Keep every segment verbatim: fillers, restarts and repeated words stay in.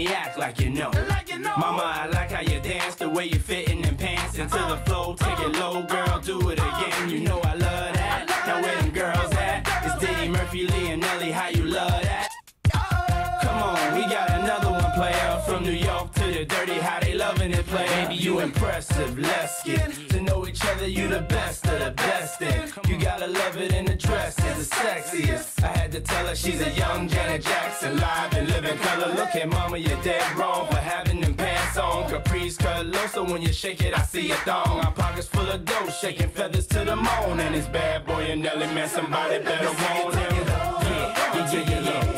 me act like you know. Mama, I like how you dance, the way you fit in them pants into the flow. Take it low, girl, do it again. You know I love that. Now where them girls at? It's Diddy, Murphy, Lee, and Nelly. How you love that? Come on, we got another one, player. From New York to the dirty, how they loving it, play. Baby, you impressive. Let's get to know each other. You the best of the best. And you gotta love it in the dress. It's the sexiest. I had to tell her she's a young Janet Jackson, live and living color. Look at mama, you're dead wrong for having them pants on. Caprice cut low, so when you shake it, I see a thong. Our pockets full of dough, shaking feathers to the moon. And it's bad boy and Nelly, man, somebody better want him. Yeah, yeah, yeah, yeah, yeah.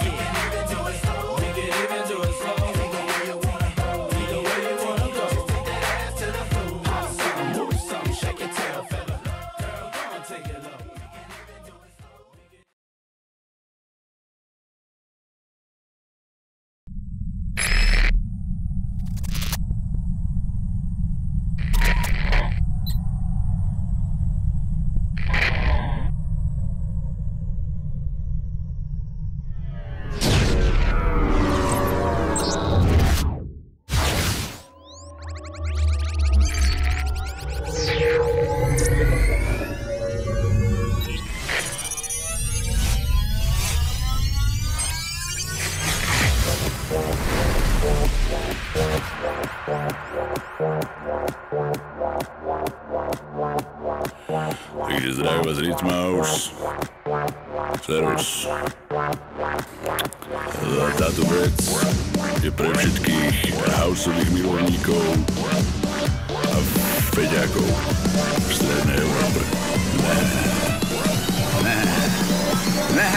Takže zdravím vás Rytm House. Servus. Táto vec je pre všetkých houseových milovníkov a feďákov v strednej Európe. Ne. Ne. Ne.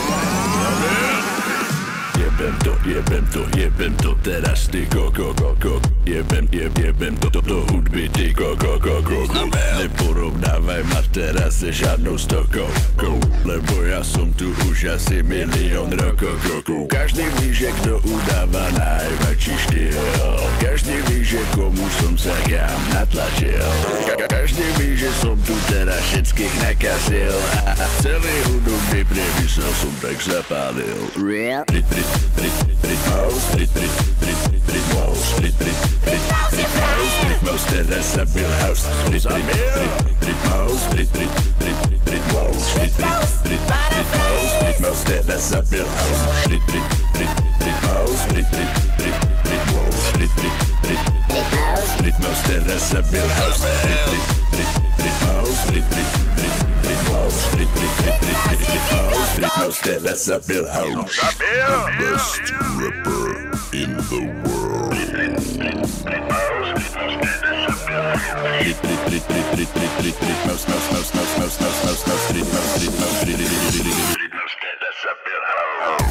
Jebem to, jebem to, jebem to teraz ty koko, koko. Jebem, jeb, jebem to, to, to hudby ty koko, koko. Neporovnávaj ma teraz se žádnou stokou, lebo ja som tu už asi milión rokov, koko. Každý ví, že kto udáva najväčší štýl. Každý ví, že komu som sa ja natlačil. Každý ví, že som tu teraz všetkých nakazil. A celý hudobný priemysel som tak zapálil. Rit, rit, rit, rit house, rit, rit, rit, rit house, rit, rit, rit, rit house, rit house, teraz zabil house, rit, rit, rit, rit house, rit, rit, rit, rit house, rit, rit, rit, rit house, rit house, teraz zabil house, rit, rit, rit, rit house, rit, rit, rit, rit house, rit, rit, rit, rit house, rit house, teraz zabil house, rit, rit, rit, rit house, rit, rit, rit, rit house, rit, rit, rit, rit, rit house, rit house, teraz zabil house. Best rapper in the world. Rit, rit, rit house, rit, rit, rit, rit, rit, rit, rit house, house, house, house, house, house, house, house, rit house, rit house, rit, rit, rit, rit, rit house, teraz zabil house.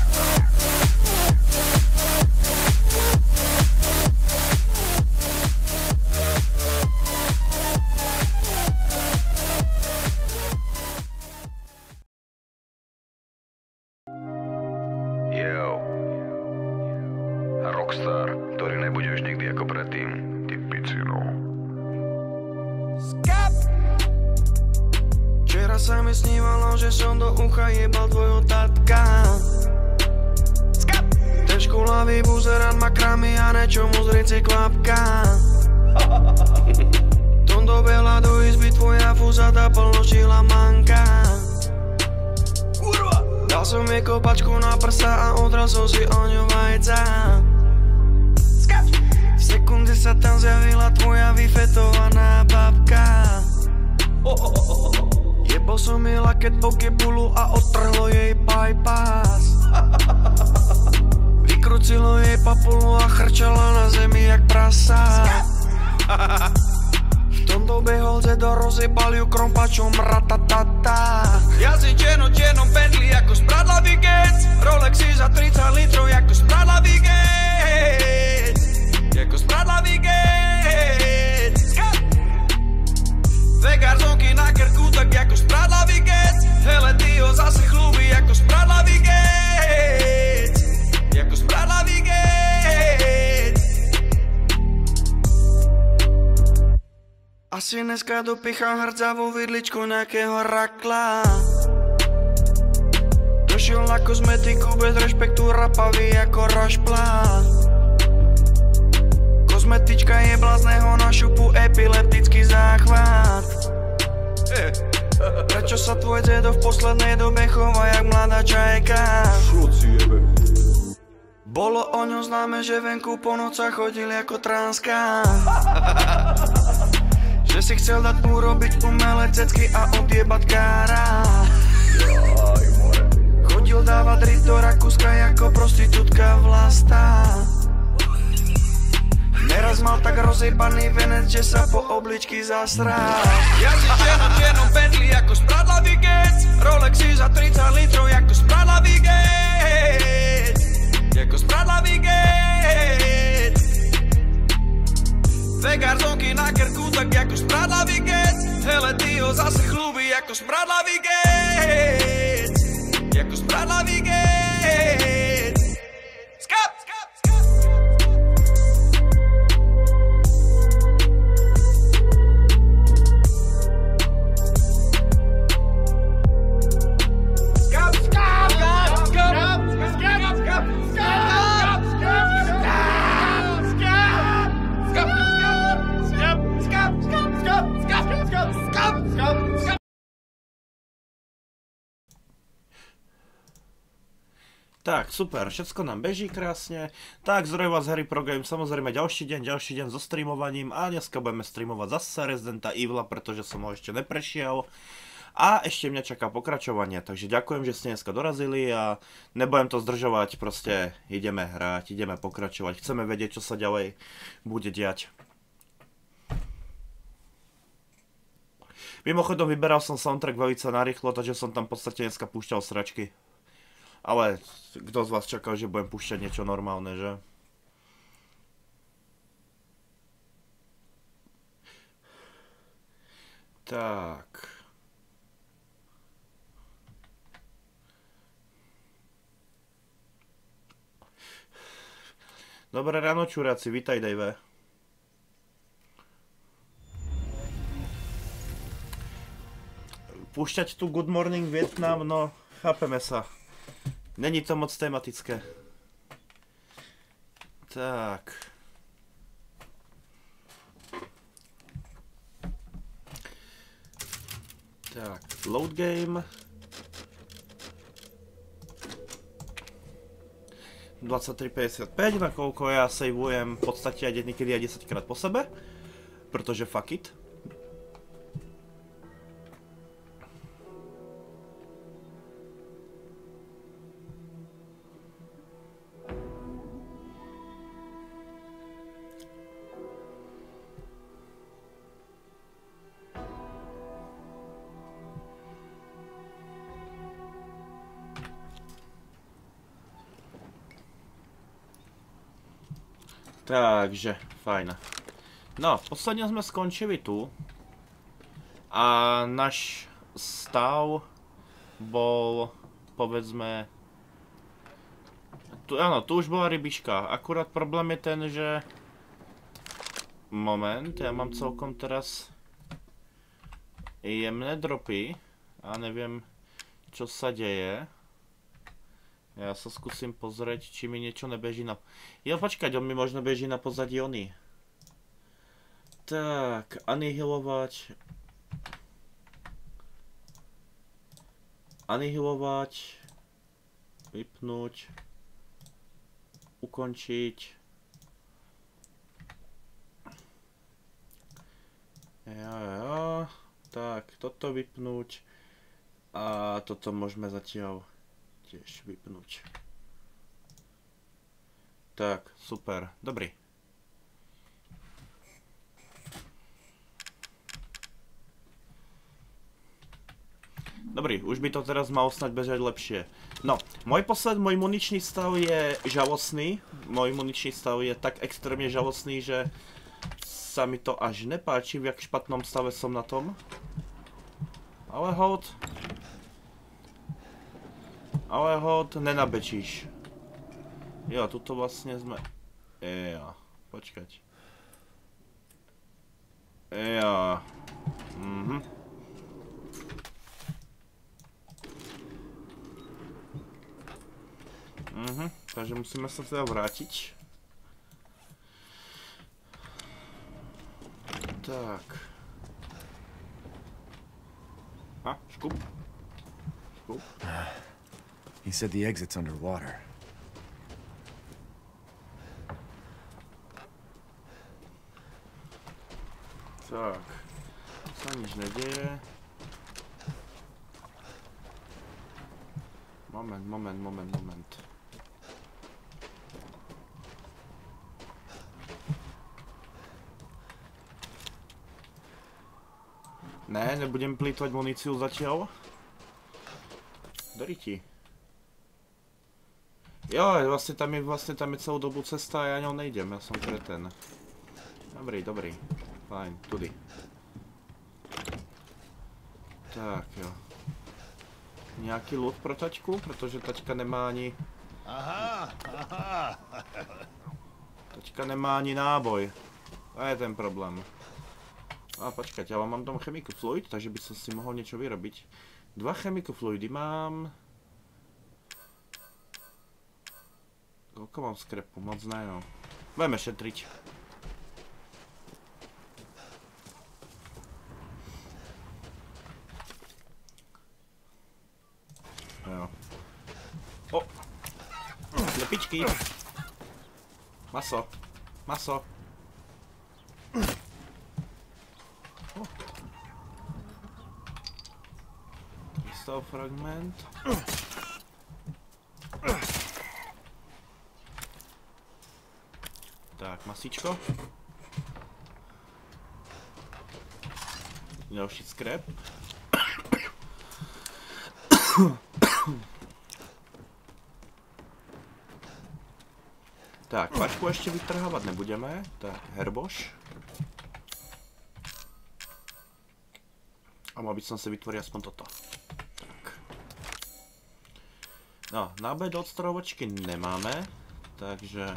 Rockstar, ktorý nebudeš nikdy ako predtým, ty picino. Včera sa mi snívalo, že som do ucha jebal tvojho tatka. Težko hlavy buzerát makrami a nečomu zrieť si kvapka. Tom dobehla do izby tvoja fúzata plnočila manka. Dal som jej kopačku na prsa a odral som si o ňu vajca. V sekunde sa tam zjavila tvoja vyfetovaná babka. Jebol som jej laket po kebulu a odtrhlo jej bypass. Vykrucilo jej papulu a chrčala na zemi jak prasa. V tom dobehol Zedo, rozjebal ju krompačom ratatata. Ja si čeno čenom Bentley ako spradlavý gec. Rolexy za tridsať litrov ako spradlavý gec. Jako spradlavý gec. Dve garzonky na krku tak jako spradlavý gec. Hele ty ho zase chlubí jako spradlavý gec. Jako spradlavý gec. Asi dneska dopichám hrdzavú vidličku nejakého rakla. Došiel na kozmetiku bez rešpektu, rapavý ako rošplá. kozmetička je blázneho na šupu epileptický záchvat. Prečo sa tvoj dedo v poslednej dobe chová jak mladá čajka? Bolo o ňom známe, že venku po nocách chodil ako transka. Že si chcel dať urobiť umelé cecky a odjebať kára. Chodil dávať drip do Rakúska ako prostitútka Vlasta. Neraz mal tak rozjebaný venec, že sa po obličky zasrá. Jazdí čierno čiernom Bentley ako spradlavý gec. Rolexy za tridsať litrov ako spradlavý gec. Ako spradlavý gec. Dve garzonky na krku tak ako spradlavý gec. Hele ty ho zase chlubí ako spradlavý gec. Ako spradlavý gec. Skap! Tak, super, všetko nám beží krásne. Tak, zdravím vás Harry Pro Game, samozrejme ďalší deň, ďalší deň so streamovaním a dneska budeme streamovať zase Residenta Evila, pretože som ho ešte neprešiel. A ešte mňa čaká pokračovanie, takže ďakujem, že ste dneska dorazili a nebudem to zdržovať, proste ideme hrať, ideme pokračovať, chceme vedieť, čo sa ďalej bude diať. Mimochodom, vyberal som soundtrack veľmi narýchlo, takže som tam v podstate dneska púšťal sračky. Ale kto z vás čakal, že budem púšťať niečo normálne, že? Tak. Dobré ráno, čuráci, vítaj, Dave. Púšťať tu Good Morning Vietnam, no chápeme sa. Není to moc tematické. Tak. Tak, load game. dvadsaťtri päťdesiatpäť, nakoľko ja saveujem v podstate aj niekedy aj desať krát po sebe. Pretože fuck it. Takže, fajn. No, posledne sme skončili tu. A náš stav bol, povedzme... Tu, áno, tu už bola rybička. Akurát problém je ten, že... Moment, ja mám celkom teraz... jemné dropy. A neviem, čo sa deje. Ja sa skúsim pozrieť, či mi niečo nebeží na... Jo, počkať, on mi možno beží na pozadí ony. Tak, anihilovať... Anihilovať... Vypnúť... Ukončiť... Jo, jo... Tak, toto vypnúť... A toto môžeme zatiaľ... tiež vypnúť. Tak, super, dobrý. Dobrý, už by to teraz malo snať bežať lepšie. No, môj posled, môj muničný stav je žalostný. Môj muničný stav je tak extrémne žalostný, že sa mi to až nepáči, v jak špatnom stave som na tom. Ale hold. Ale ho nenabečíš. Jo, tuto vlastne sme... Jo, počkať. Jo. Mhm. Mhm, takže musíme sa teda vrátiť. Tak. A, škup. Škup. He said the exit's underwater. Tak. Sa nič nedeje. Moment, moment, moment, moment. Ne, nebudem plýtvať muníciu zatiaľ. Doriti. Jo, vlastne tam je, vlastne tam je celú dobu cesta a ja ňou nejdem, ja som kreten. Dobrý, dobrý. Fajn, tudy. Tak jo. Nějaký loot pro taťku, protože taťka nemá ani... Aha, aha. Taťka nemá ani náboj. To je ten problém. A počkať, ja mám tam chemical fluid, takže by som si mohol niečo vyrobiť. Dva chemical fluidy mám. Koľko mám skrepu? Moc ne, no. Budeme šetriť. Jo. O! Lepičky! Maso! Maso! Krystal fragment. Tak, masíčko. Další skrep. Tak, pačku ještě vytrhávat nebudeme. Tak, herboš. A mal by som si vytvoriť aspoň toto. Tak. No, náboj do odstravovačky nemáme, takže...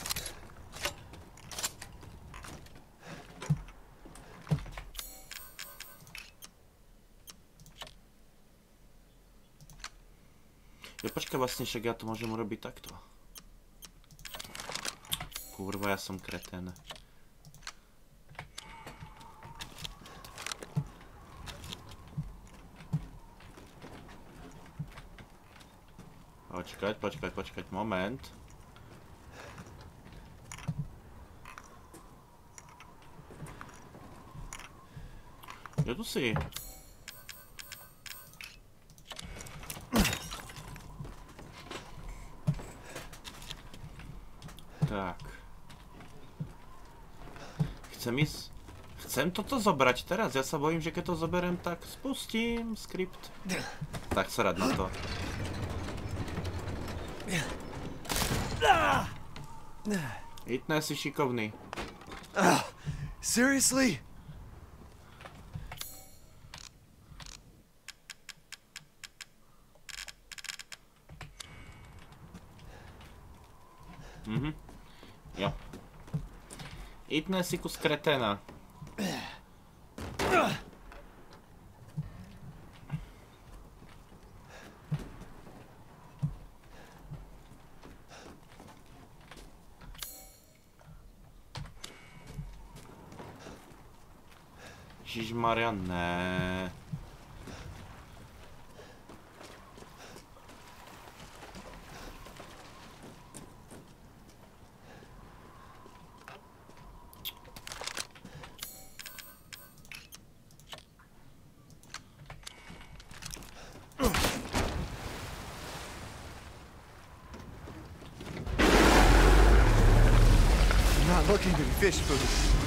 Jo, počkaj, vlastne však ja to môžem urobiť takto. Kurva, ja som kreten. Počkať, počkať, počkať, moment. Jo, tu si. Tak. Chcem ísť... Chcem toto zobrať teraz, ja sa bojím, že keď to zoberiem, tak spustím skript. Tak sa rád na to. Hitné si šikovný. Uh, seriously? Mhm. Jo. Hitné si kus kreténa. Ježišmarja, ne. I'm not looking to be fish food.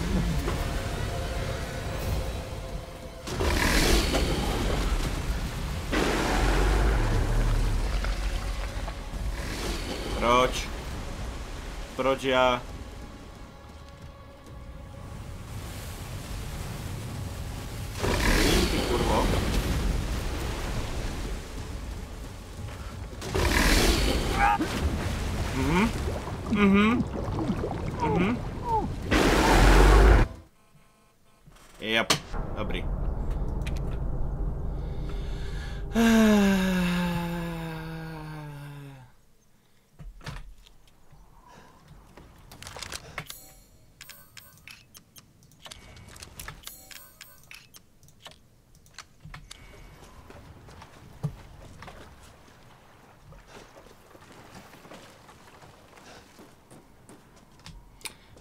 Proč? Proč já? Ty kurvo. Mhm. Mhm. Mhm. Yep. Dobrý.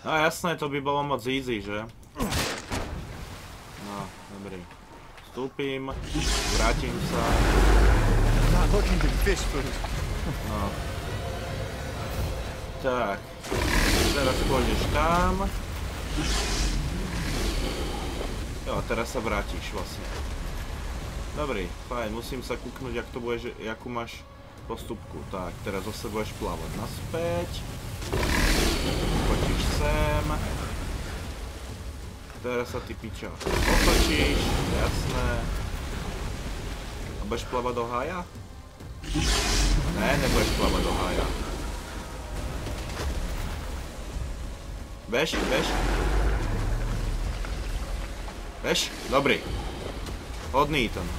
No jasné, to by bolo moc easy, že? No, dobrý. Vstúpim, vrátim sa. Not looking to fish food. No. Tak. Teraz pôjdeš tam. Jo, a teraz sa vrátiš vlastne. Dobrý, fajn, musím sa kúknuť, jak to budeš, jakú máš postupku. Tak, teraz zase budeš plávať naspäť. Skočíš sem. Teraz sa ty piča otočíš, jasné. A budeš plávať do hája? Ne, nebudeš plávať do hája. Bež, bež. Bež, dobrý. Hodný ten.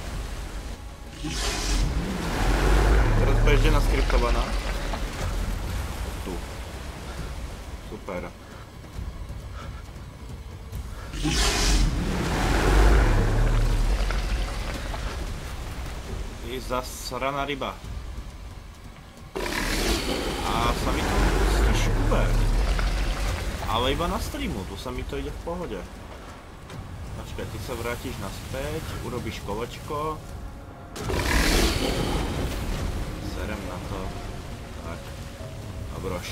Teraz budeš kde naskriptovaná? Tu. Super. Je zasraná ryba. A sa mi to pustí škube. Ale iba na streamu, tu sa mi to ide v pohode. Počkaj, ty sa vrátiš naspäť, urobíš kolečko. Serem na to. Tak. A brož.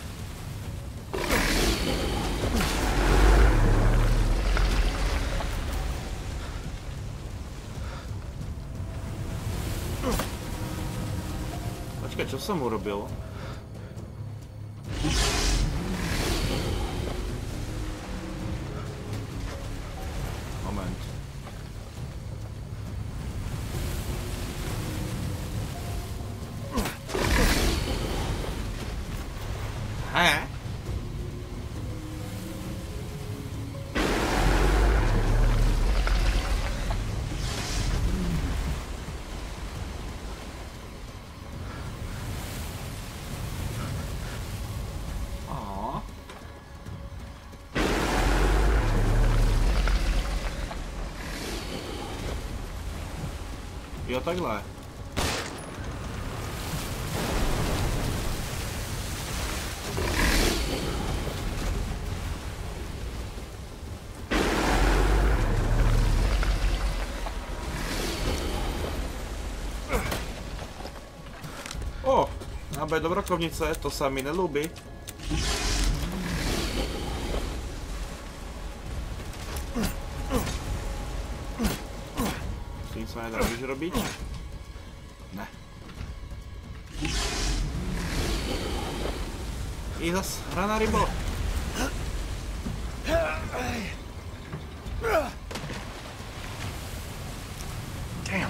Počkaj, čo som urobil? Moment. Hä? Jo, takhle. O, náboj do brokovnice, to sa mi nelúbi. Co nedá, můžeš robiť? Ne. I zas, hraná rybo. Damn.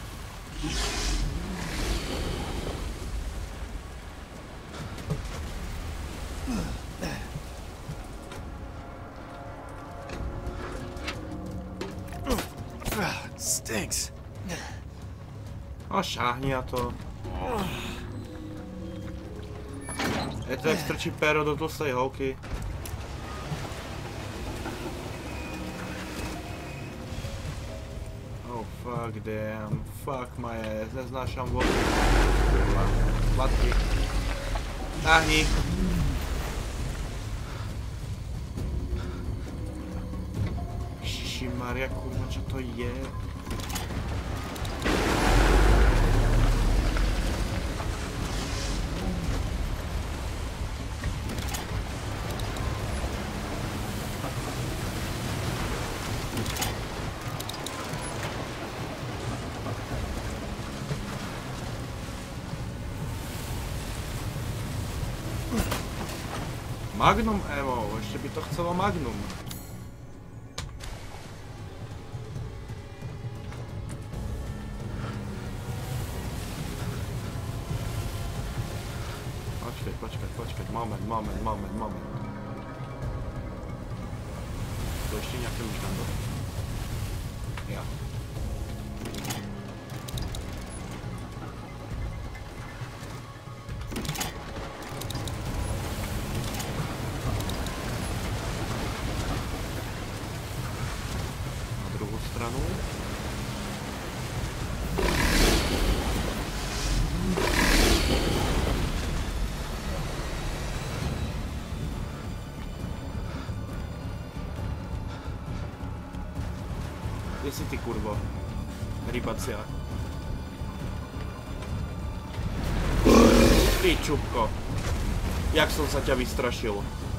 Stinks. No šáhni na to. Je to jak strčí péro do tlustej holky. Oh fuck damn, fuck my ass, neznášam vodu. Hladky. Táhni. Ježimaria, kurva, čo to je? Magnum ammo, ešte by to chcelo Magnum. Počkaj, počkaj, počkaj, moment, moment, moment, moment. To ešte nejaké myšlenko. Ja. kde si ty kurvo? Rybacia. Ty čupko. Jak som sa ťa vystrašil.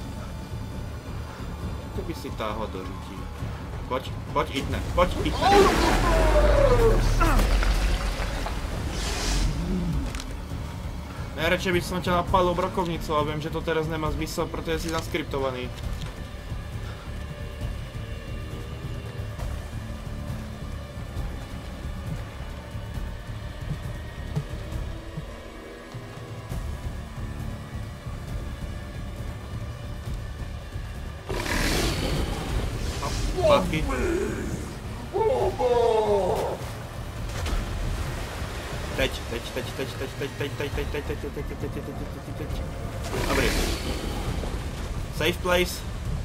Keby si táhla do žití. Poď, poď, idne, poď, idne. Najradšej by som ťa napadol brokovnicu, ale viem, že to teraz nemá zmysel, pretože si naskriptovaný. Pátky. Teď, teď, teď, teď, teď, teď, teď, teď, teď, teď, teď, teď, teď, teď, teď, teď, teď, teď. Dobrý. Safe place.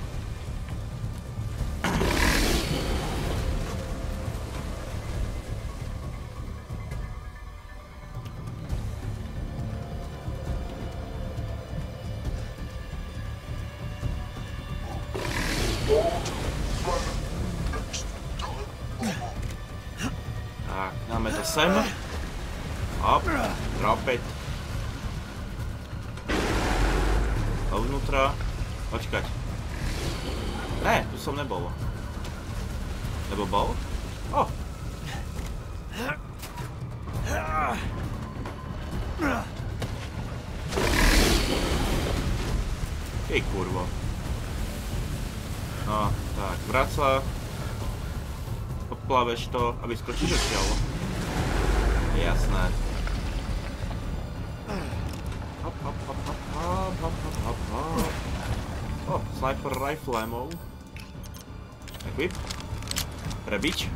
Tak, dáme to sem. Hop, drop it. Dovnútra. Počkať. Ne, tu som nebol. Nebo bol? O! Jej kurvo. No, tak, vrať sa. Odplaveš to a vyskočíš odtiaľ. Jasné. Hop, hop, hop, hop, hop, hop, hop, hop, hop. Oh, sniper rifle ammo. Equip. Prebič.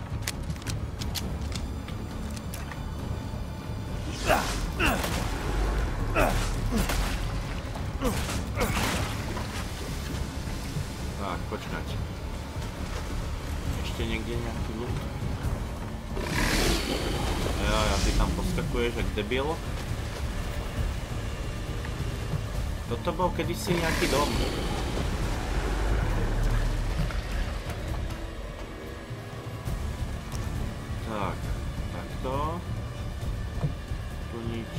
Tak, počkať. Ešte niekde nejaký loot? Jo, ja ty tam poskakuješ jak debil. Toto bol kedysi nejaký dom. Tak, takto. Tu nič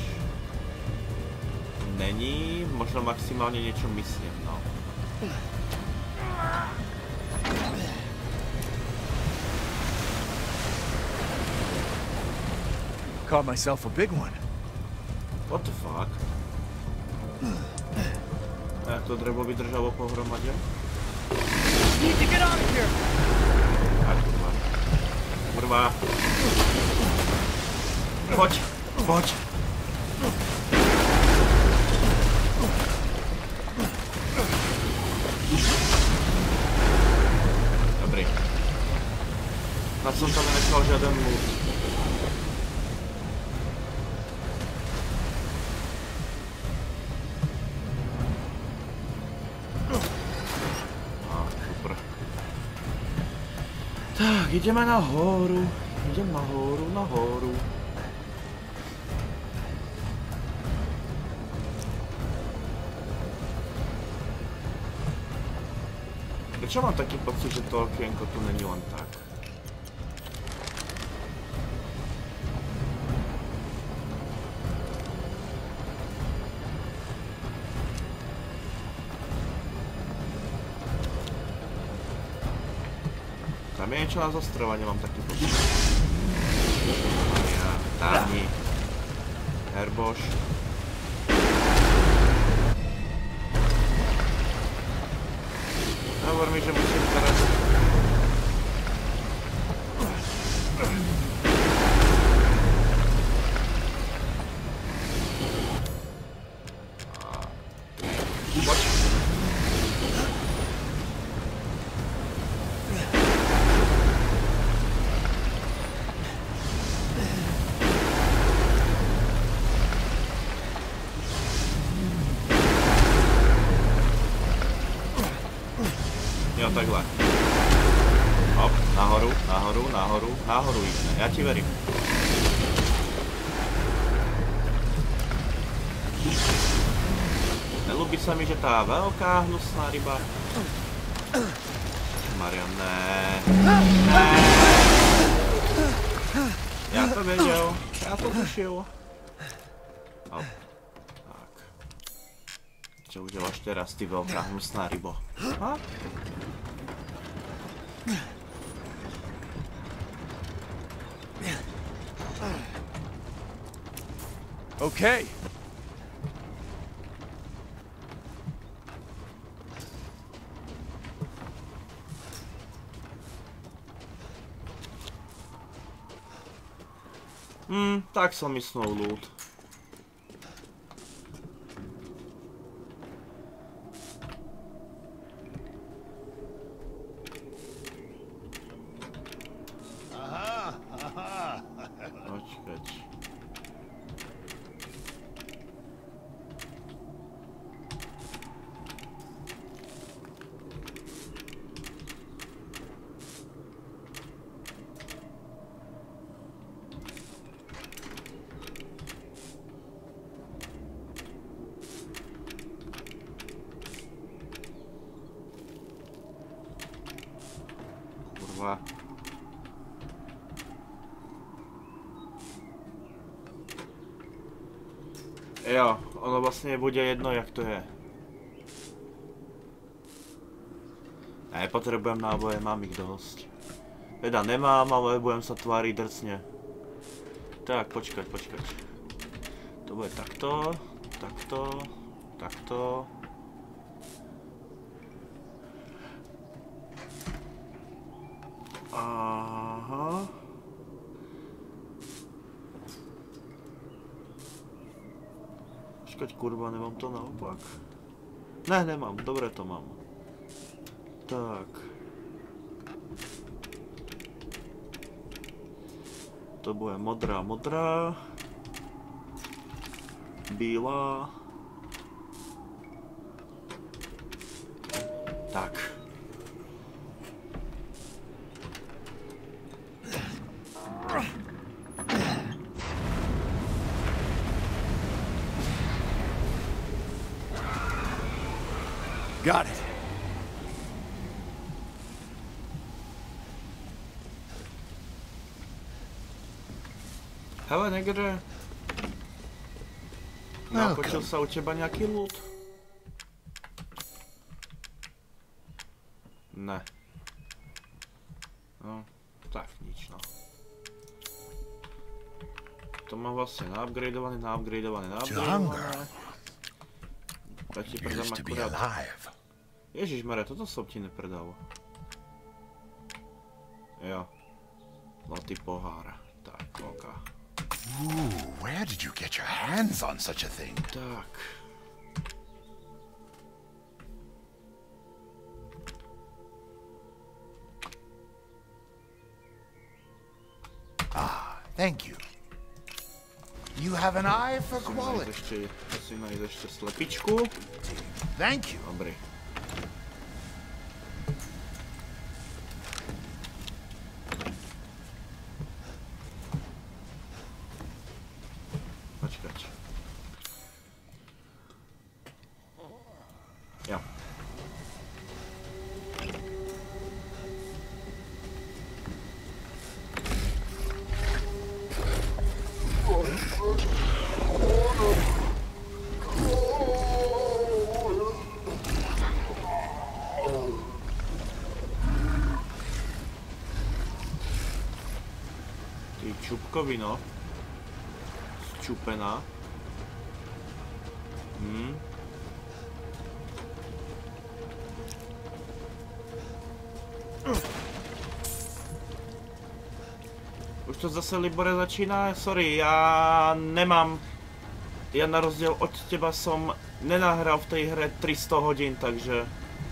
není, možno maximálne niečo myslím, no. Caught myself a big one. What the fuck? Jak to drevo vydržalo pohromadě? Need to get out of here. Tak, kurva. Kurva. Pojď, pojď. Dobrý. Na co tam nenechal žádný loot. Tak, ideme nahoru, idem nahoru, nahoru. Prečo mám taký pocit, že to okienko tu není len tak? Tam je niečo na zostrovanie, mám taký pocit. Ja, táhni. Herboš. Hovor mi, že musím teraz... Poď. Jo, takhle. Hop, nahoru, nahoru, nahoru, nahoru jdeme, já ti verím. Nelúbi sa mi, že tá veľká hnusná ryba... Maria, ne. Ne. to věděl, já to tušil. Hop. Tak. Co uděláš teraz, ty velká hnusná rybo? Ha? Okay. Hmm, tak som myslel loot. Aha, aha. Počkať. Kurva. Jo, ono vlastně bude jedno, jak to je. Nepotrebujem náboje, mám ich dosť. Teda nemám, ale budem sa tváriť drcne. Tak, počkať, počkať. To bude takto, takto, takto. Aha. Počkať, kurva, nemám to naopak. Ne, nemám, dobre to mám. Tak. To bude modrá, modrá. Bílá. Tak. Got it. Hele, negre. Napočil sa u teba nejaký loot? Ne. No, tak nič no. To mám vlastne naupgradeované, naupgradeované, naupgradeované. Tak ti predám akurát. Ježišmare, toto som ti nepredal. Jo. Zlatý pohár. Tak, ok. Ooh, where did you get your hands on such a thing? Tak. Ah, thank you. You have an eye for Musím najít quality. ešte, musím najít ešte slepičku. Thank you. Dobrý. Počkať. Jo. Ty čupkovino. Zčupená. Hm. Už to zase, Libore, začíná? Sorry, já nemám... Já na rozdíl od těba som nenahral v té hře tři sta hodin, takže...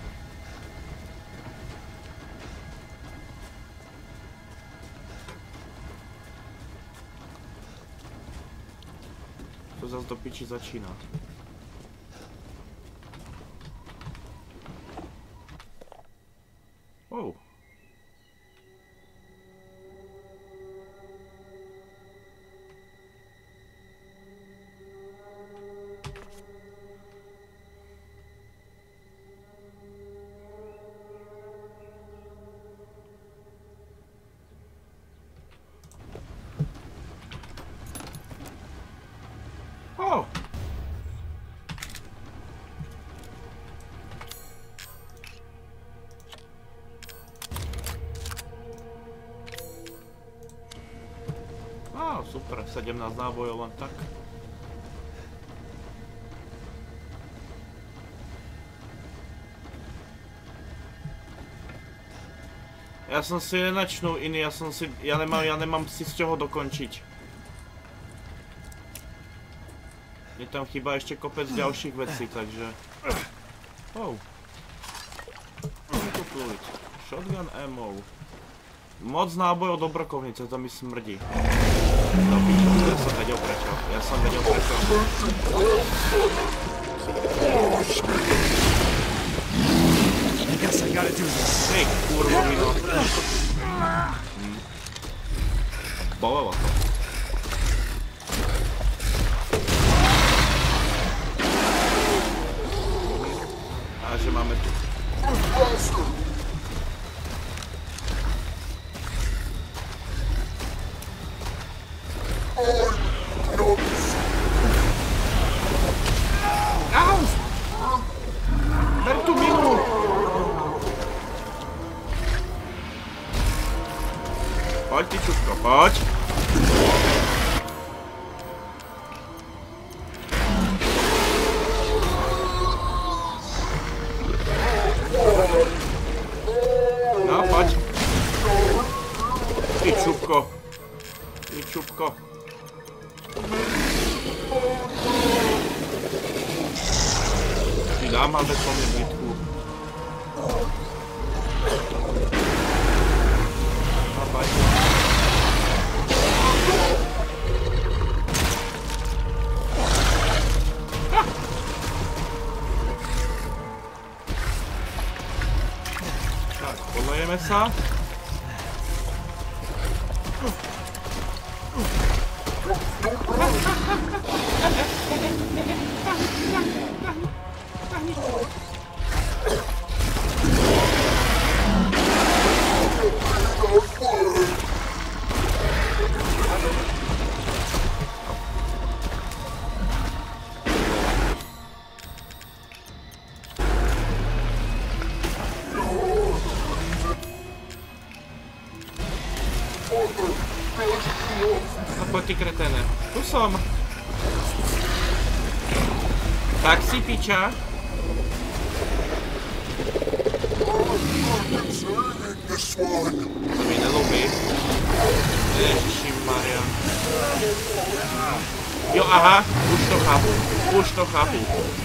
To zase do piči začíná. Oh. No super, sedemnásť nábojov len tak. Ja som si nenačnul iný, ja som si, ja nemám, ja nemám si z čoho dokončiť. Mne tam chýba ešte kopec ďalších vecí, takže... Oh. Shotgun ammo. Moc nábojov do brokovnice, to mi smrdí. No pičo, ja som vedel prečo. Ja som vedel prečo. Hej, kurva vino. Hm. Bolelo to. A že máme tu. Au! Ber tu minu! Poď ty čupko, poď! No, poď! Ty čupko! Ty čupko! Ty dám ale po mne bitku. No, poď. Tak, polejeme sa. No poď ty kreténe. Tu som. Tak si piča. To mi nelúbi. Ježišimaria. Jo, aha, už to chápu. Už to chápu.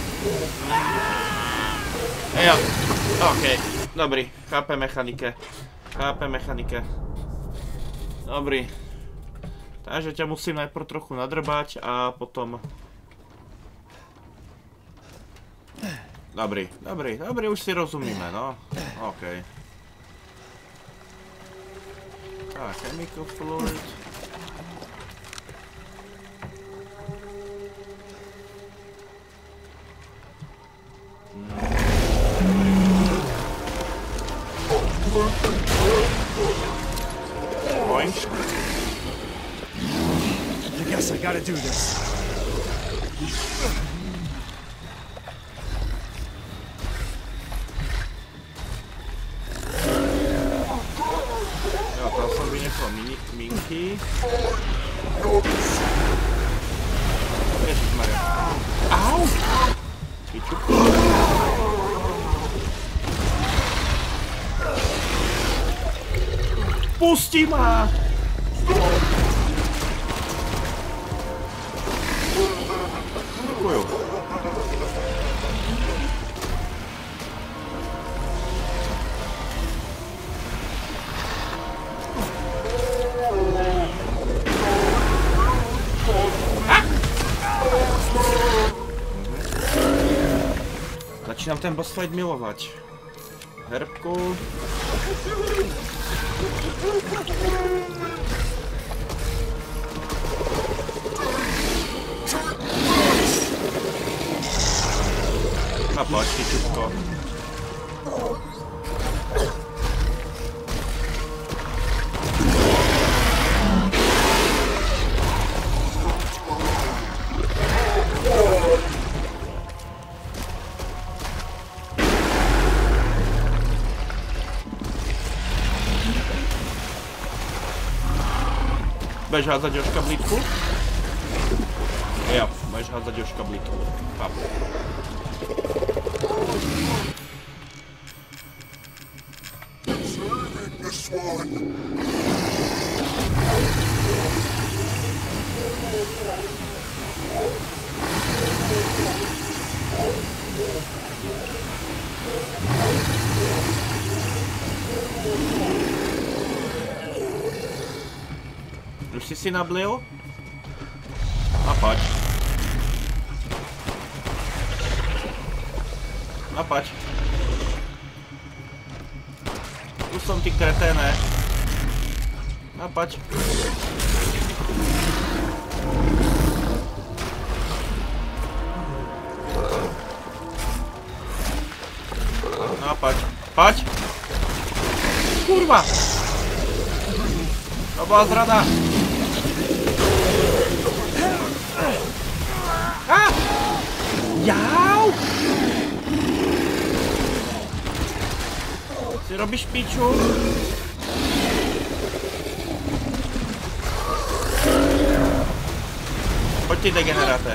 Jo, okej. Dobrý, chápe mechanike. Chápe mechanike. Dobrý. Takže ťa musím najprv trochu nadrbať a potom... Dobrý, dobrý, dobrý, už si rozumíme, no. Okej. Tak, chemical fluid. Boing. I guess I gotta do this. Jo, tam som vynechal mini, minky. Ježišmaria. Au! Piču. Pusti ma! Ďakujú. Začínam ten boss fight milovať. Herbku. A poď, ty čupko. Budeš házať o škablítku? Jo, budeš házať o škablítku. Chápu. Už jsi si nablil? A pať. A pať. Tu som ty kreténe. A pať. A pať. Pať! Kurva! To bola zrada! Á! Jau! Si robíš piču? Poď ty, degeneráte.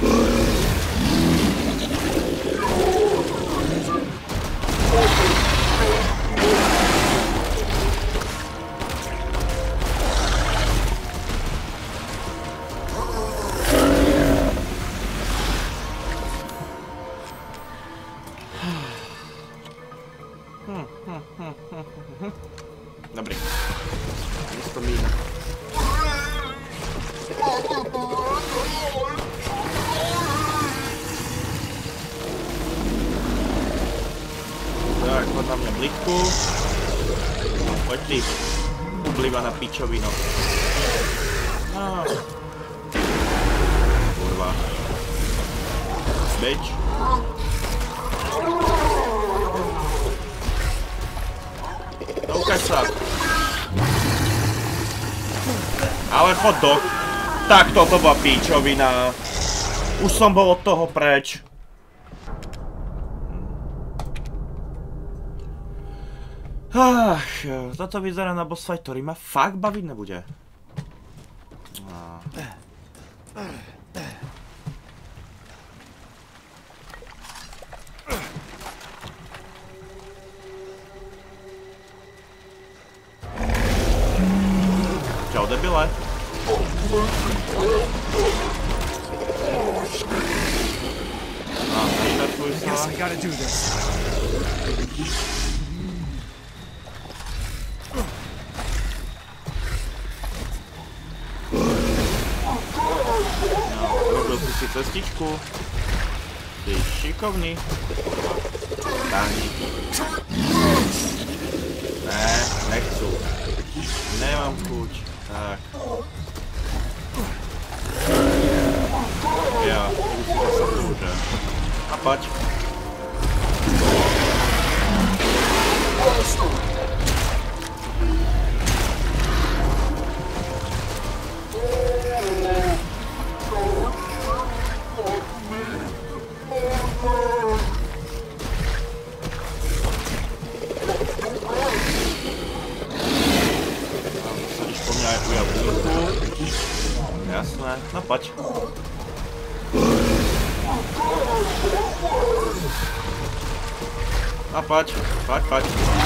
Dobrý. Místo mína. Tak, pojď na mě blitku. Pojď ty. Ubliva na pičovino. No. Kurva. Bitch. Ukaž sa. Ale hot dog. Tak toto bola píčovina. Už som bol od toho preč. Ach, toto vyzerá na boss fight, ktorý ma fakt baviť nebude. Čau, debile. I guess I gotta do this. No, robil si si cestičku. Ty šikovný. Táhni. Ne, nechcu. Nemám chuť. Tak. Ja, už si to sa dôže. A pač. Jasné, no pojď. No pojď, pojď, pojď.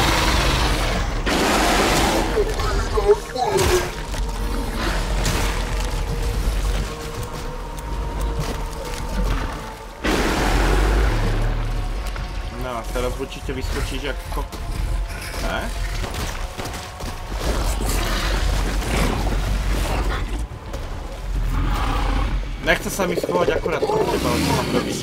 No a teraz určitě vyskočíš jako... Ne? Nechce sa mi schovať akurát pod teba, ale čo mám robiť?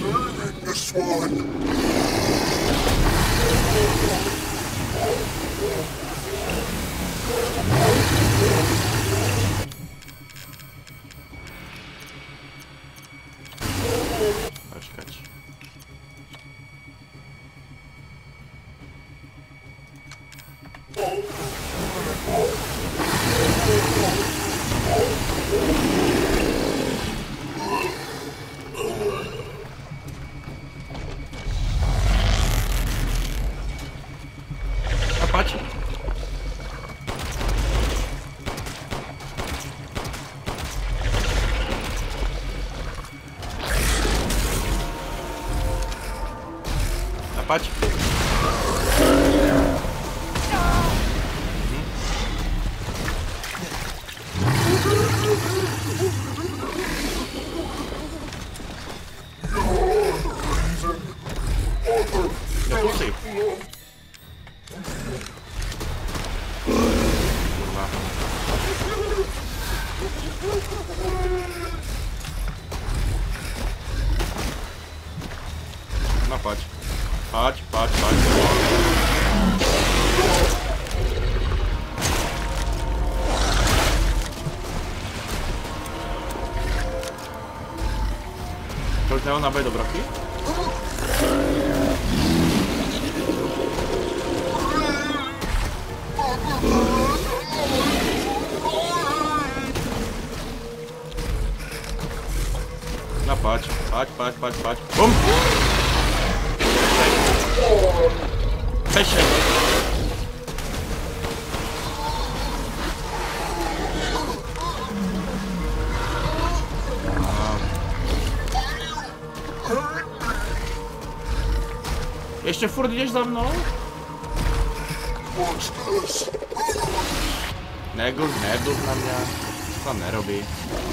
Počkať. pať. Nekusí. Kurva. No pať. Pať, pať, pať. To už neho nabije do braky? No pať, pať, pať, pať, pať. Bum! Peše! Ještě furt jdeš za mnou? Negl, negl na mě. To nerobí.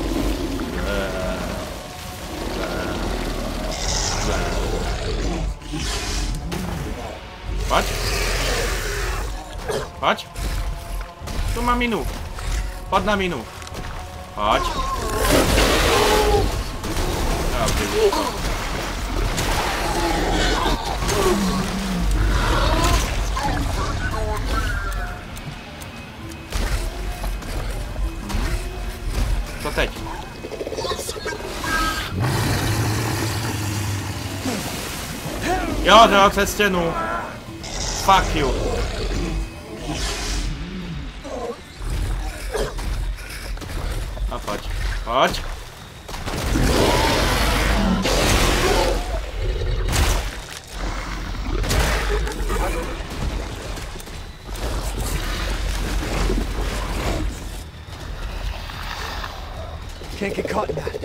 Pať. Pať. Tu mám minu. Pad na minu. Pať. Já bych to. Co teď? Jo, dal před stěnu. Fuck you. A pojď, pojď. Can't get caught in that.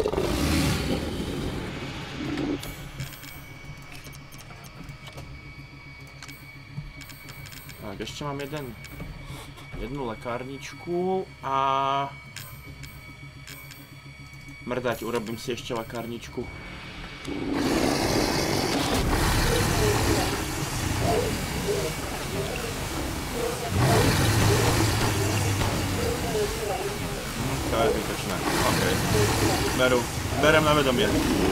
Tak, ještě mám jeden, jednu lekárničku a mrdať, urobím si ještě lekárničku. Hm, to je zbytečné, ok. Beru, berem na vědomí.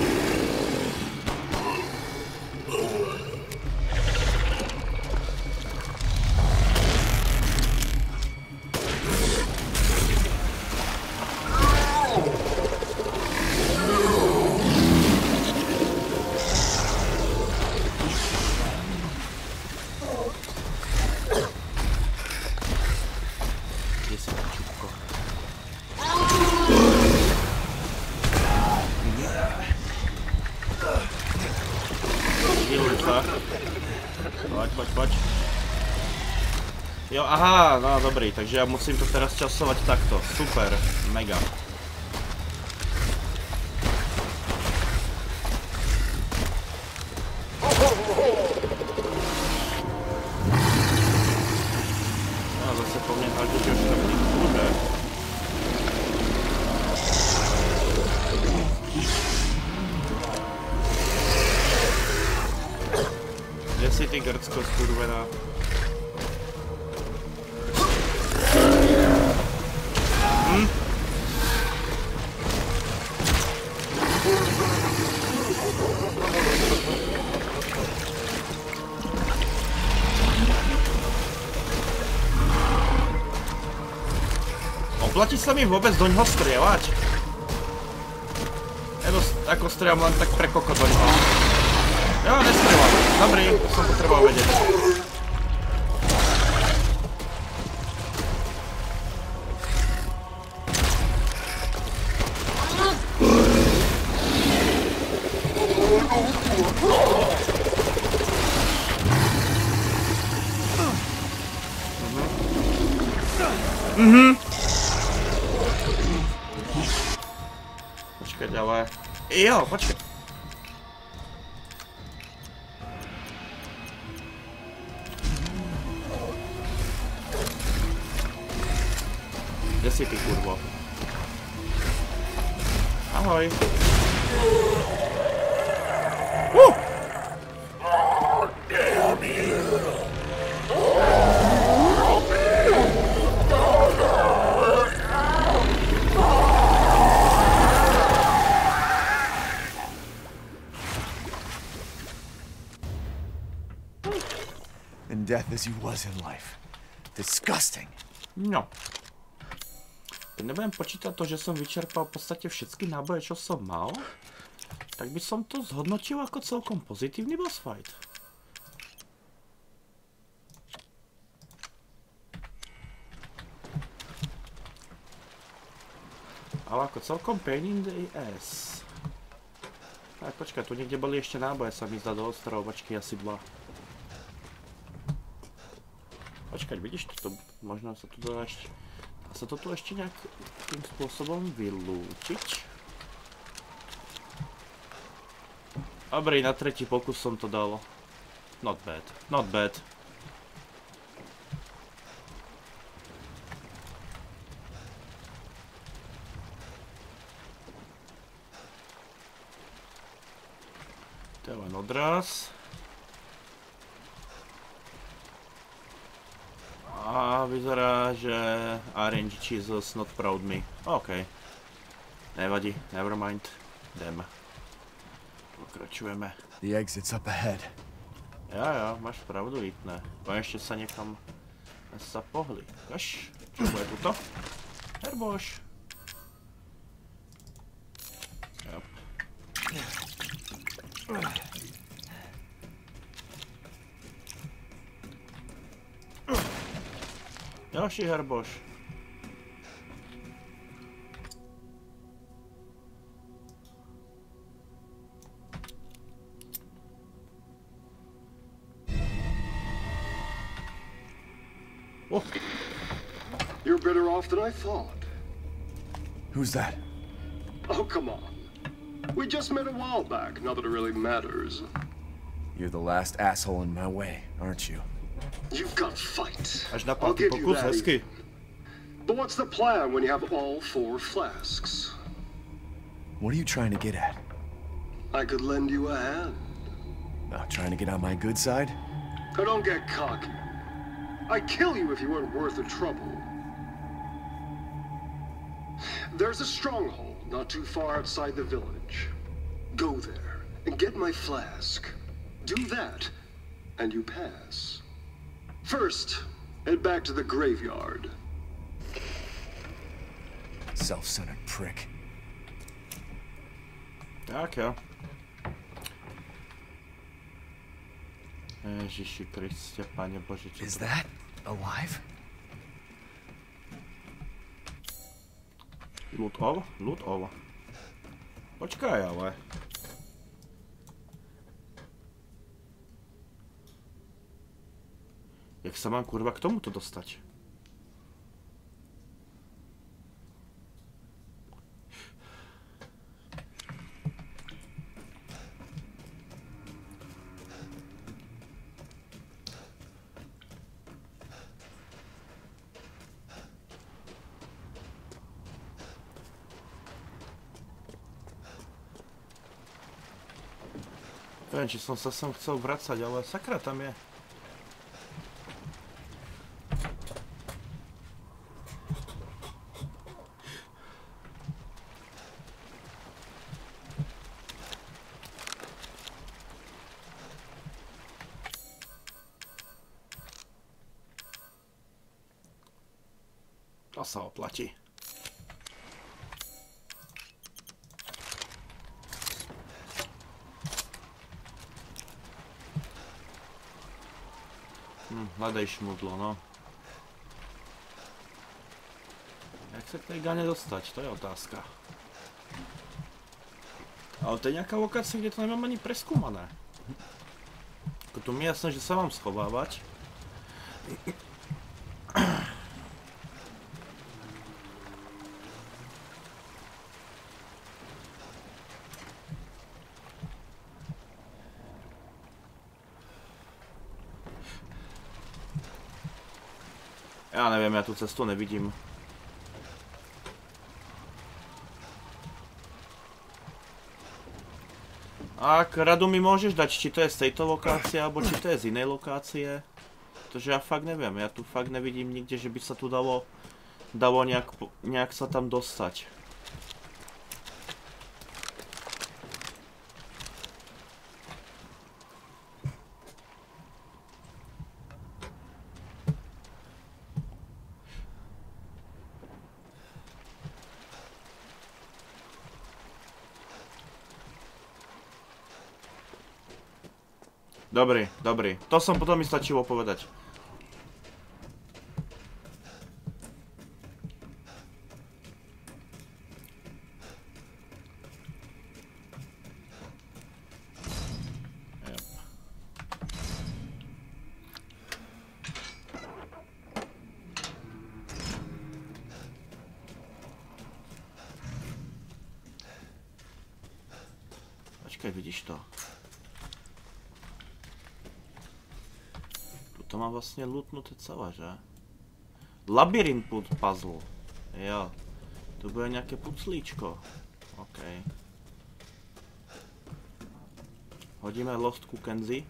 Pojď, pojď, pojď. Jo, aha, no dobrý, takže já musím to teraz časovat takto. Super, mega. No, zase po mně tak už to bude. Kde jsi ty Grcko skurvená? Hm? Oplatí sa mi vôbec doňho strieľať? Nebo ako strieľam len tak pre koko doňho? Jo, nestrieľam. Dobrý, to som potreboval vedieť. Mhm. Počkať, ale... Jo, počkaj. Kde si ty, kurvo? Ahoj. Uh! In death as he was in life. Disgusting. No. Keď nebudem počítať to, že som vyčerpal v podstate všetky náboje, čo som mal, tak by som to zhodnotil ako celkom pozitívny boss fight. Ale ako celkom pain in the ass. Tak počkaj, tu niekde boli ešte náboje, sa mi zdá do ostrovovačky asi dva. Počkať, vidíš, toto, možno sa tu dá ešte, dá sa to tu ešte nejakým spôsobom vylúčiť. Dobre, na tretí pokus som to dal. Not bad, not bad. To je len odraz. A vyzerá, že R N G Jesus not proud me. OK. Nevadí, never mind. Idem. Pokračujeme. The exit's up ahead. Ja, ja, máš pravdu, Itne. Konečne sa niekam sa pohli. Kaž, čo bude tuto? Herboš. Yep. Ďalší herboš. Oh. You're better off than I thought. Who's that? Oh, come on. We just met a while back, not that it really matters. You're the last asshole in my way, aren't you? You've got fight. Až na I'll pátý give you pokus, that. hezky. But what's the plan when you have all four flasks? What are you trying to get at? I could lend you a hand. Not trying to get on my good side? Now don't get cocky. I'd kill you if you weren't worth the trouble. There's a stronghold not too far outside the village. Go there and get my flask. Do that, and you pass. First, head back to the graveyard. Self-centered prick. Tak jo. Ježiši Kriste, Pane Bože, čo Is to... that alive? Loot all? Loot all. Počkaj, ale... Jak sa mám kurva k tomuto dostať? Neviem, či som sa sem chcel vracať, ale sakra tam je. To sa oplatí. Hm, hľadaj šmudlo, no. Jak sa k tej gane dostať? To je otázka. Ale to je nejaká lokácia, kde to nemám ani preskúmané. Ako tu mi je jasné, že sa mám schovávať. Ja neviem, ja tú cestu nevidím. Ak radu mi môžeš dať, či to je z tejto lokácie, alebo či to je z inej lokácie. Pretože ja fakt neviem, ja tu fakt nevidím nikde, že by sa tu dalo, dalo nejak, nejak sa tam dostať. Dobrý, dobrý. To som potom mi stačilo povedať. Počkaj, vidíš to? To mám vlastně lootnuté celé, že? Labyrint puzzle. Jo. To bude nějaké puclíčko. OK. Hodíme Lost ku Kenzie.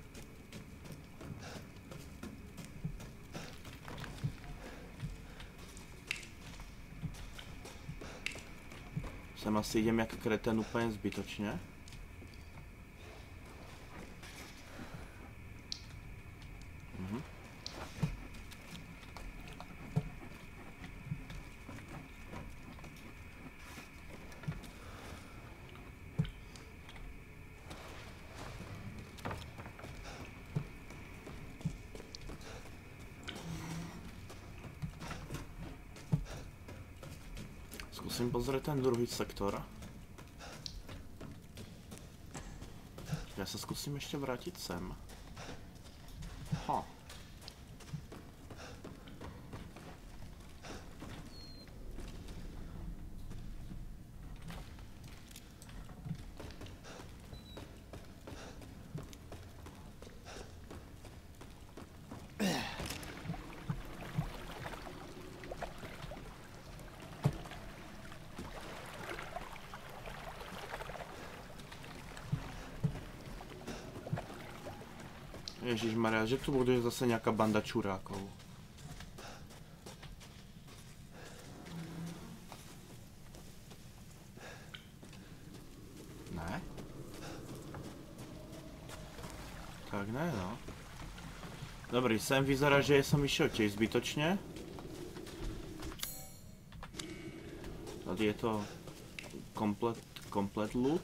Sem asi idem jak kreten úplně zbytočně. Musím pozrieť ten druhý sektor. Ja sa skúsim ešte vrátiť sem. Ha. Ježišmarja, že tu bude zase nejaká banda čurákov. Ne? Tak ne, no. Dobrý, sem vyzerá, že som išiel tiež zbytočne. Tady je to komplet, komplet loot.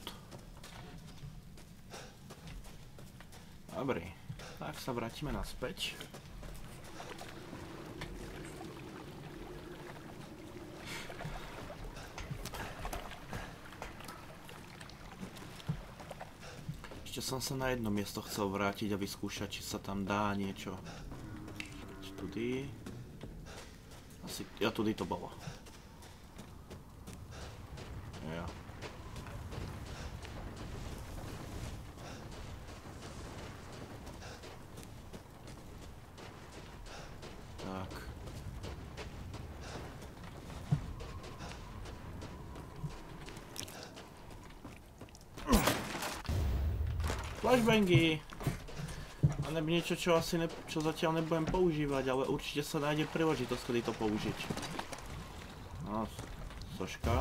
Dobrý. Tak sa vrátime naspäť. Ešte som sa na jedno miesto chcel vrátiť a vyskúšať, či sa tam dá niečo. Tudy. Asi, ja tudy to bolo. Ja. Flashbangy! A nebo niečo, čo asi ne, čo zatiaľ nebudem používať, ale určite sa nájde príležitosť, kedy to použiť. No, soška.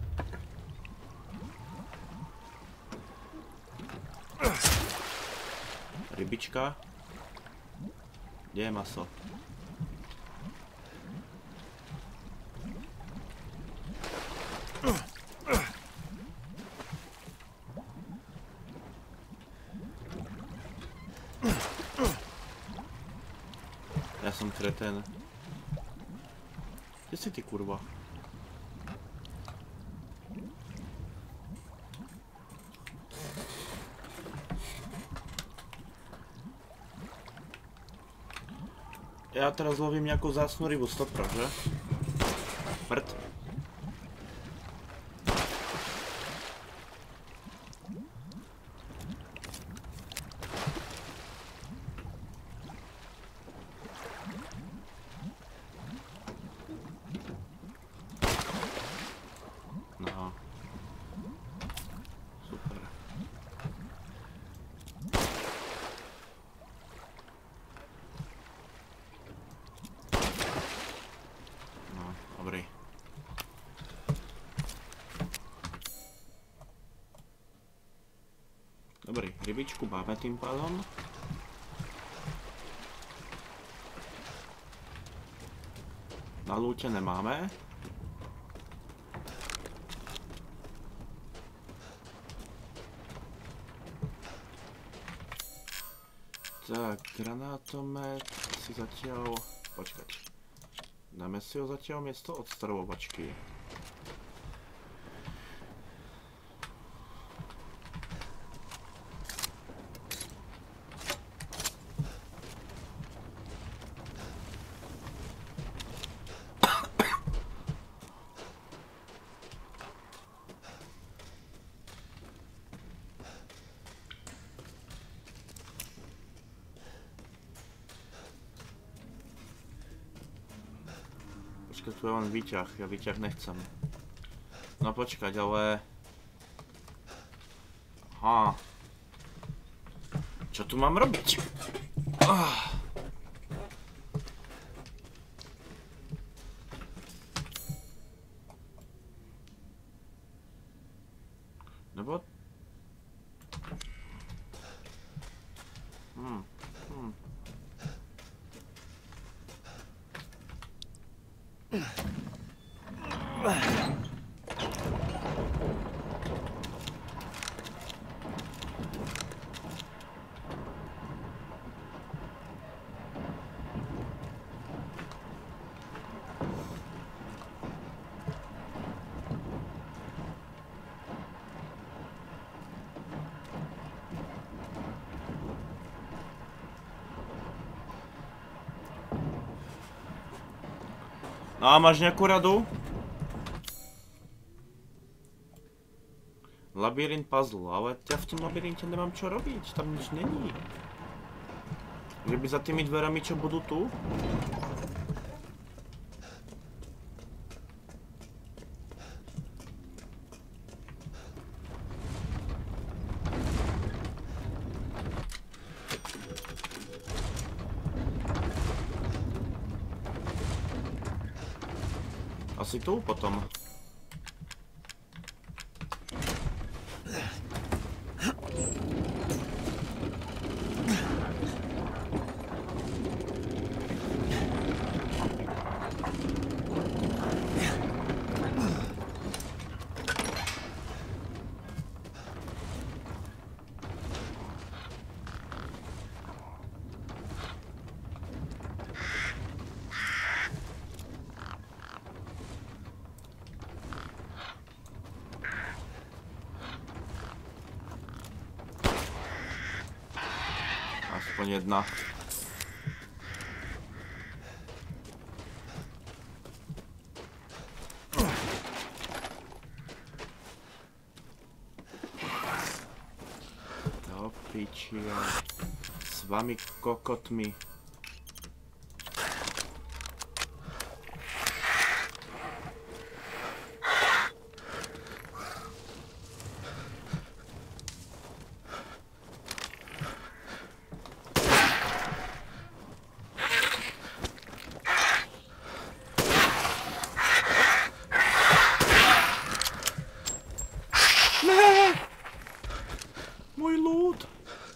Rybička. Kde je maso? Ja som kreten. Kde si ty, kurva? Ja teraz lovím nejakú zásnu rybu, stopra, že? Prd. Dobrý, rybičku máme tým pádom. Na lúte nemáme. Tak, granátomet si zatiaľ... Počkať. Dáme si ho zatiaľ miesto odstravovačky. Tu je len výťah, ja výťah nechcem. No počkať, ale... Aha. Čo tu mám robiť? Ah. Nebo... Hmm. Hmm. No a máš nějakou radu? Labyrint puzzle, ale já v tom labyrintě nemám čo robiť, tam nič není. Kdyby za tými dverami, čo budú tu? Asi tu potom. Aspoň jedna. Do piči, s vami kokotmi. Můj loot.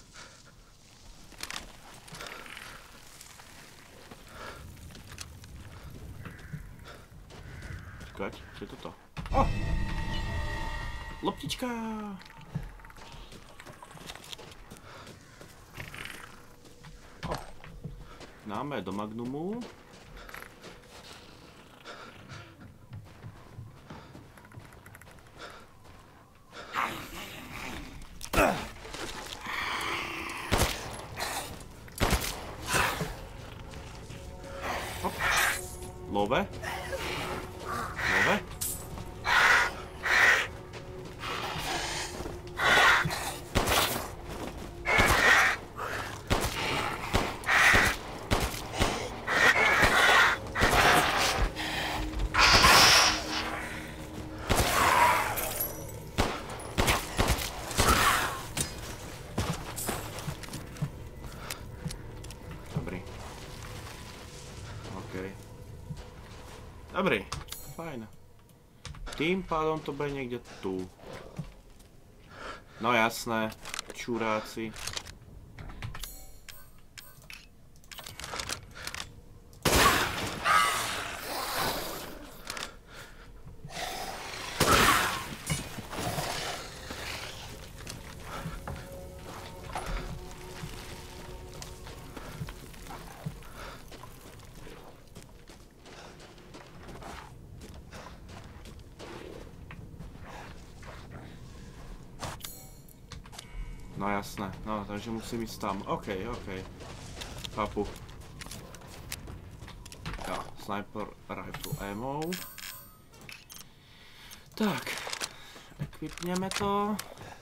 Čekať, co je toto? Oh! Loptička! Oh. Dáme do magnumu. Love. Love. Dobrý. OK. Dobrý, fajn. Tým pádom to bude někde tu. No jasné, čuráci. No jasné, no takže musím jít tam. OK, OK. Chápu. Jo, sniper rifle ammo. Tak. Ekvipněme to.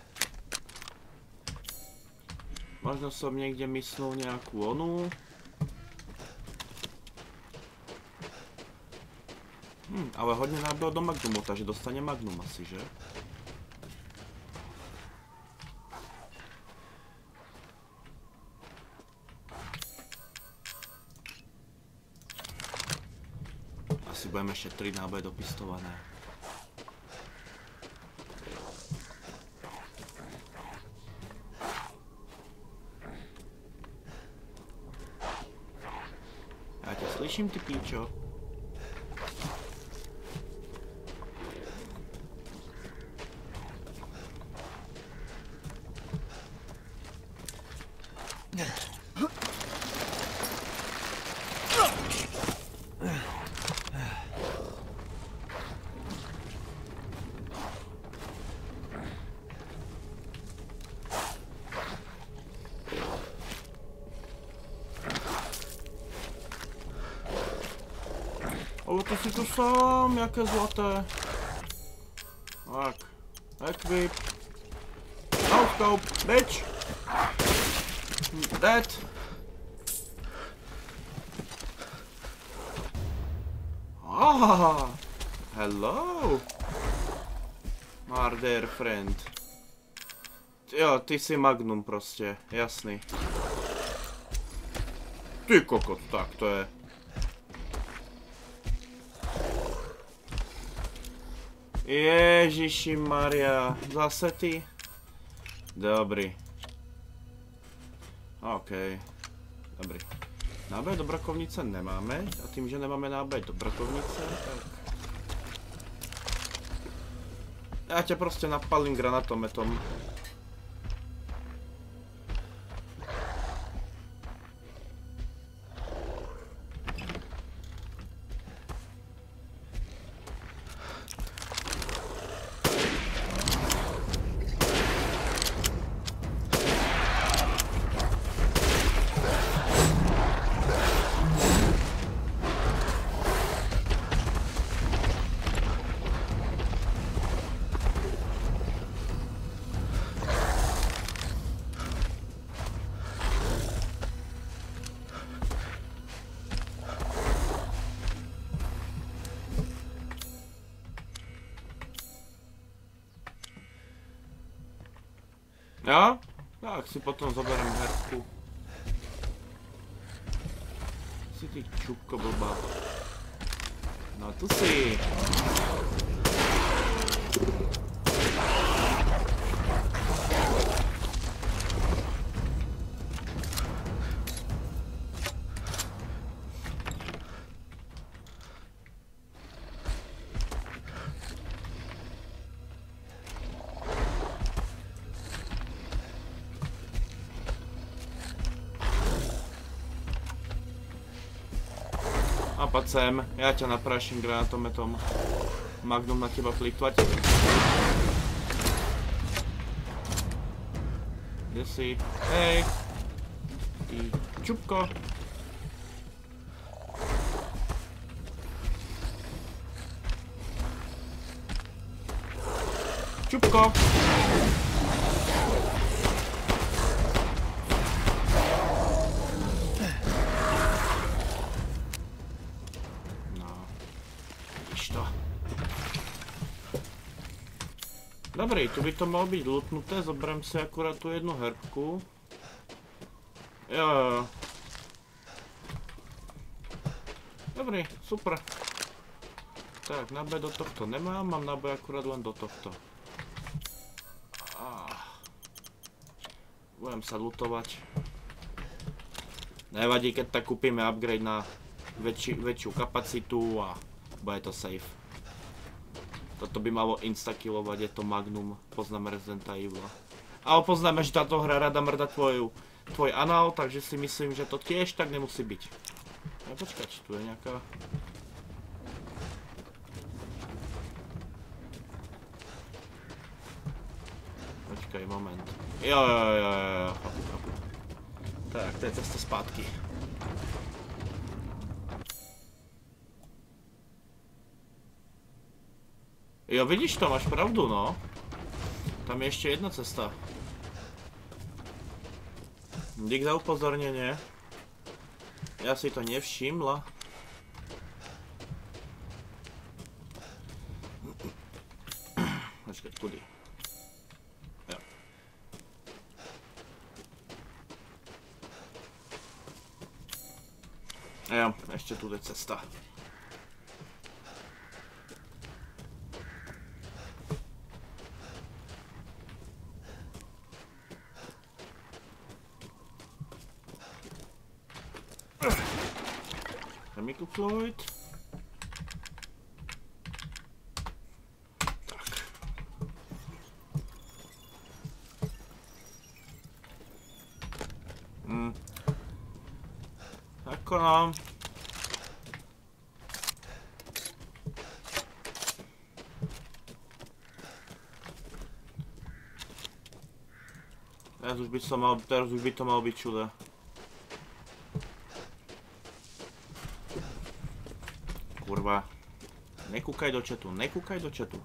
Možno jsem někde myslel nějakou onu. Hm, ale hodně nábil do magnumu, takže dostane magnum asi, že? Asi budeme šetřit náboje dopistované. Já tě slyším, ty píčo. Ale ty si tu sám, jaké zlaté. Tak, equip. No scope, bitch. Dead. Ah, hello. My dear friend. Jo, ty jsi Magnum prostě, jasný. Ty kokot, tak to je. Ježiši Maria, zase ty? Dobrý. OK. Dobrý. Náboj do brakovnice nemáme a tím, že nemáme náboj do brakovnice, tak... Já tě prostě napalím granatometom. Jo? Tak si potom zoberem herku. Si ty čupko blbá. No tu si. A pojď sem, já tě napráším granatometom. Magnum na těba plýtvať. Kde jsi? Hej! Ty čupko! Čupko! Dobrý, tu by to malo být lutnuté, zoberem si akurát tu jednu herbku. Jo, jo, jo. Dobrý, super. Tak, náboj do tohto nemám, mám náboj akurát len do tohto. Ah. Budem sa lutovať. Nevadí, keď tak kúpime upgrade na väčši, väčšiu kapacitu a bude to safe. Toto by malo instakillovať, je to Magnum, poznáme Residenta Evila. Ale poznáme, že táto hra rada mrda tvoju, tvoj anál, takže si myslím, že to tiež tak nemusí byť. No počkať, tu je nejaká... Počkaj, moment. Jo, jo, jo, jo, chápu, chápu. Tak, to je cesta zpátky. Jo, vidíš to, máš pravdu, no. Tam je ešte jedna cesta. Dík za upozornenie. Ja si to nevšimla. Počkať, kudy? Jo. Jo, ešte tu je cesta. Chemical fluid. Tak. Hmm. Ako nám? Teraz už by to mal, teraz už by to malo byť čudo. Kurva. Nekúkaj do chatu, nekúkaj do chatu.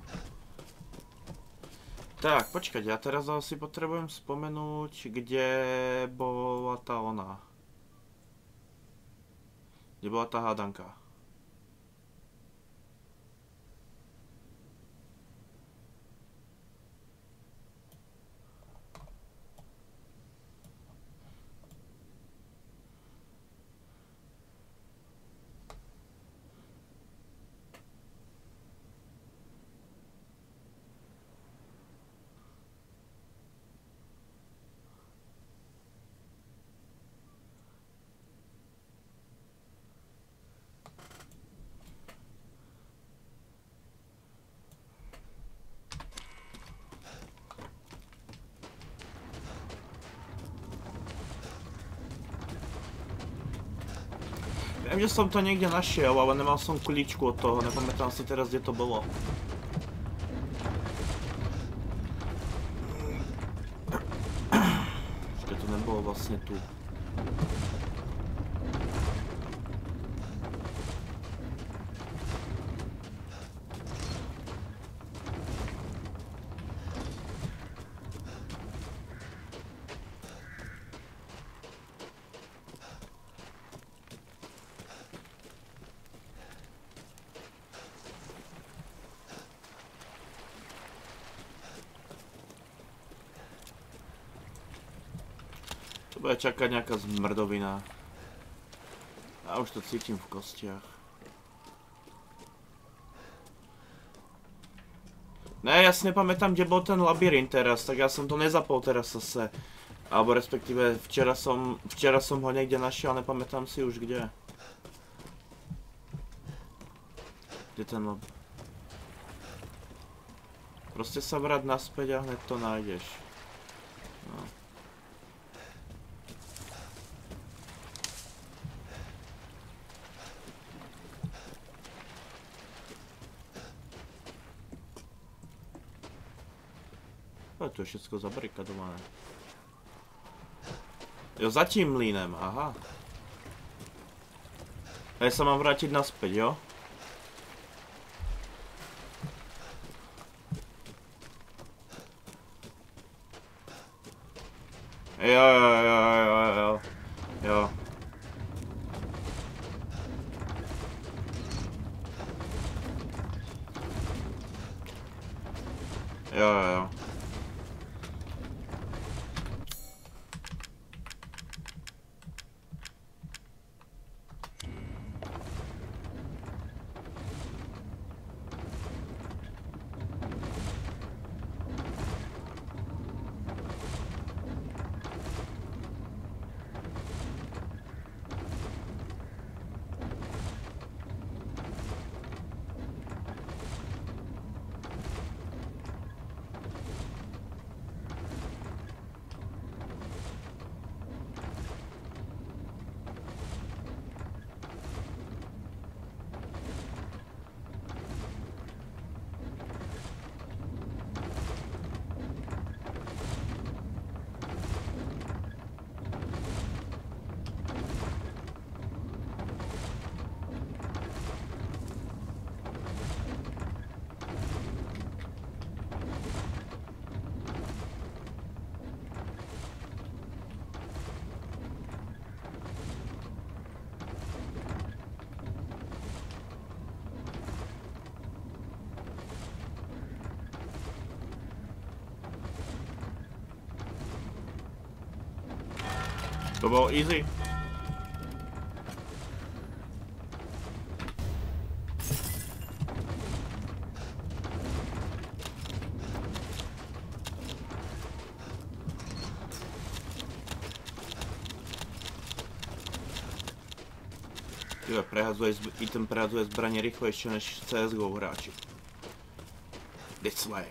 Tak, počkať, ja teraz si potrebujem spomenúť, kde bola tá ona. Kde bola tá hádanka. Viem, že som to niekde našiel, ale nemal som kuličku od toho, nepamätám si teraz, kde to bolo. Ešte to nebolo vlastne tu. Bude čakať nejaká zmrdovina. A už to cítim v kostiach. Ne, ja si nepamätám, kde bol ten labyrint teraz, tak ja som to nezapol teraz zase. Alebo respektíve včera som, včera som ho niekde našiel, nepamätám si už kde. Kde ten lab... Proste sa vrať naspäť a hned to nájdeš. No. Tu je všetko zabarikadované. Jo, za tím mlínem, aha. A ja sa mám vrátiť naspäť, jo? Jo, jo, jo, jo, jo, jo. Jo, jo, jo. To bylo easy. Tyhle, prehazuje, i ten prehazuje zbraně rychlejší než C S G O hráči. This way.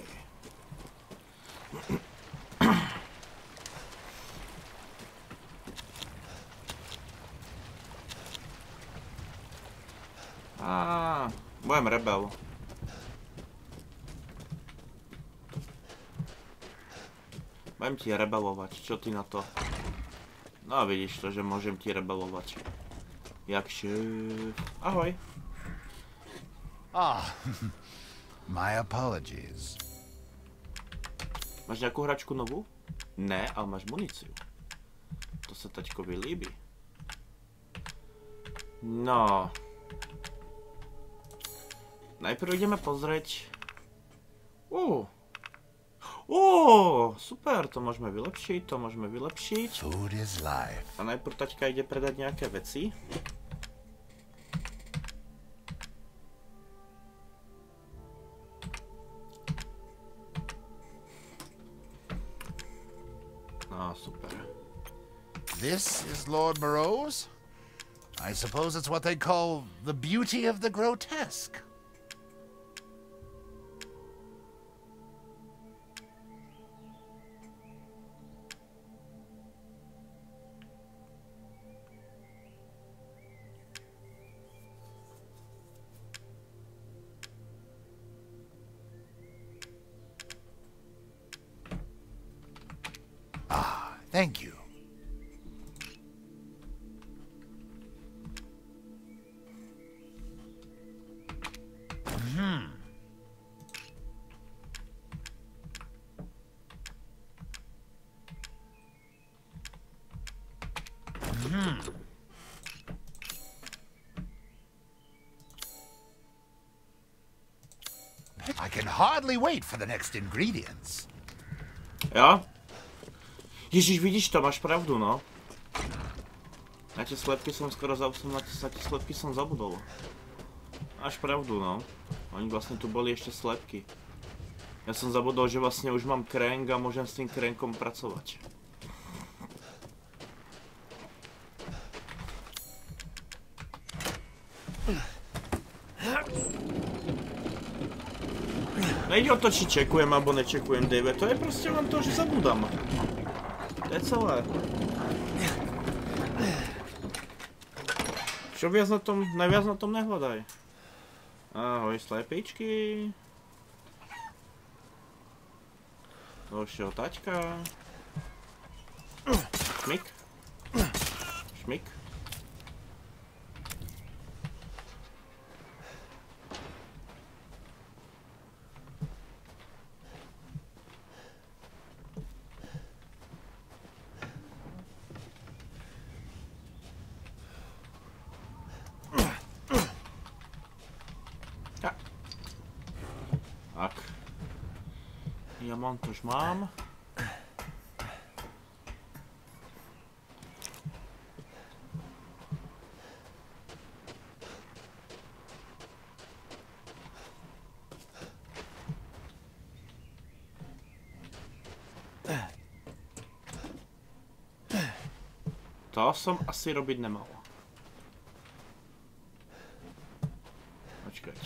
A budem rebel. Budem ti rebelovat, čo ty na to? No vidíš to, že môžem ti rebelovat. Jak šéf. Ahoj. Ah, my apologies. Máš nějakou hračku novou? Ne, ale máš muníciu. To se taťkovi líbí. No. Najprv ideme pozrieť. Uh. Uh, super, to môžeme vylepšiť, to môžeme vylepšiť. Food is life. A najprv taťka ide predať nejaké veci. No, super. This is Lord Moreau's? I suppose it's what they call the beauty of the grotesque. Ah, thank you. Hmm. Hmm. I can hardly wait for the next ingredients. Jo? Ježíš, vidíš to, máš pravdu, no. Na tie slepky som skoro za... Na tie slepky som zabudol. Máš pravdu, no. Oni vlastne tu boli ešte slepky. Ja som zabudol, že vlastne už mám krenk a môžem s tým krenkom pracovať. Nejde o to, či čekujem alebo nečekujem, Dave. To je proste len to, že zabudám. To je celé. Čo viac na tom, najviac na tom nehľadaj. Ahoj, slepičky. Došiel taťka. Šmik. Šmik. Tak. Diamant už mám. To som asi robiť nemal. Počkať.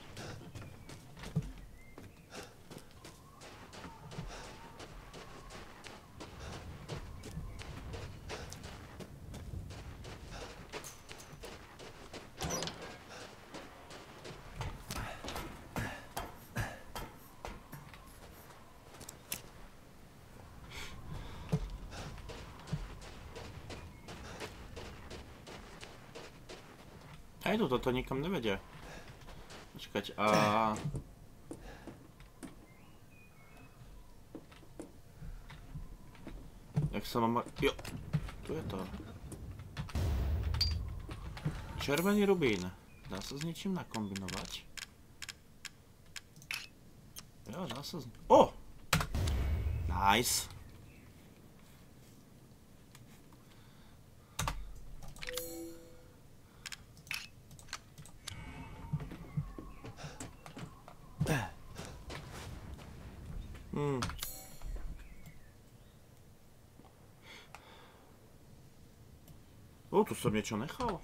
Aj tu toto nikam nevedie. Počkať, a... Jak sa mám... Jo, tu je to. Červený rubín. Dá sa s ničím nakombinovať? Jo, dá sa s... O! Nice. O, tu som niečo nechal.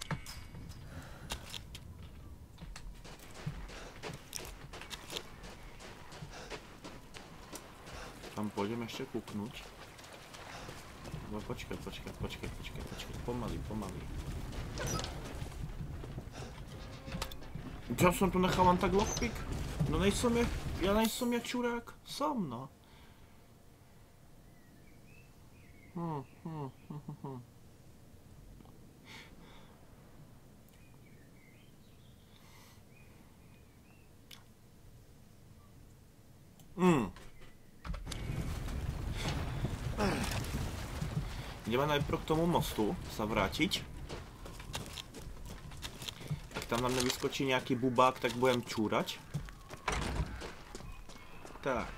Tam pôjdem ešte kúknuť. No počkaj, počkaj, počkaj, počkaj, počkaj, pomaly, pomaly. Ja som tu nechal len tak lockpick? No nejsom ja, ja nejsom ja čurák. Som, no. Hm, hm, hm, hm, hm. Hmm. Ideme najprv k tomu mostu sa vrátiť. Ak tam na mňa vyskočí nejaký bubák, tak budem čúrať. Tak.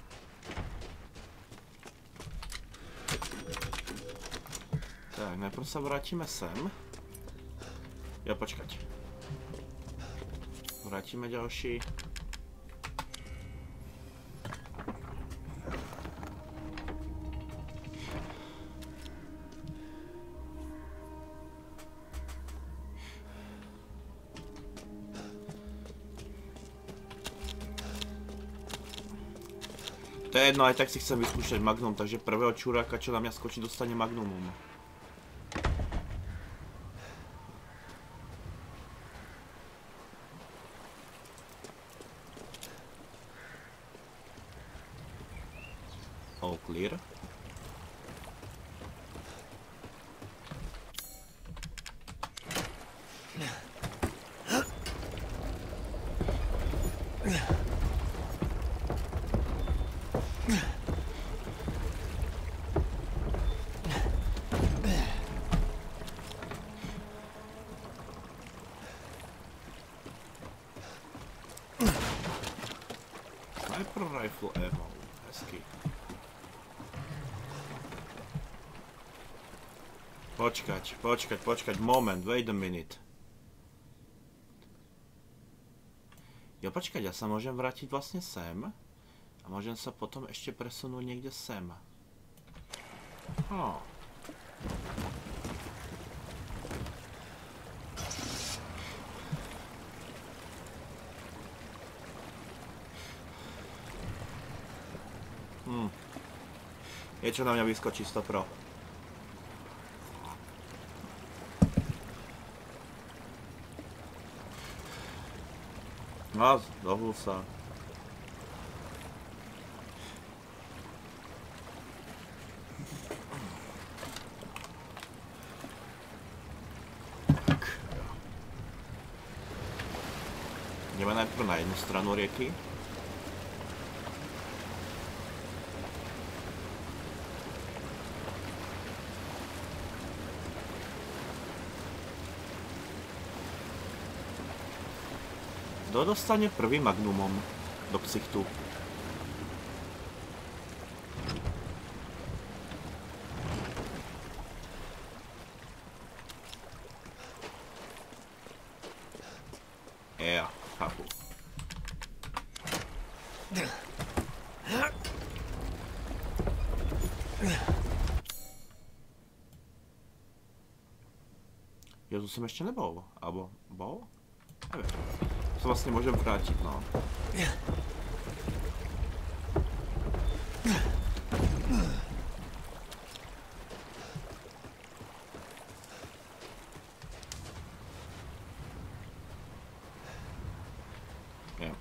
Tak, najprv sa vrátime sem. Ja počkať. Vrátime ďalší. To je jedno, aj tak si chcem vyskúšať Magnum, takže prvého čuráka, čo na mňa skočí, dostane Magnumum. All clear. Sniper rifle ammo, hezky. Počkať, počkať, počkať, moment, wait a minute. Jo, počkať, ja sa môžem vrátiť vlastne sem. A môžem sa potom ešte presunúť niekde sem. Oh. Hm. Je čo na mňa vyskočí sto pro. No, dohul sa. Tak. Ideme najprv na jednu stranu rieky. Kto dostane prvý Magnumom do ksichtu? Ja, chápu. Ja tu som ešte nebol, alebo bol? Neviem. To vlastne môžem vrátiť, no. Yeah.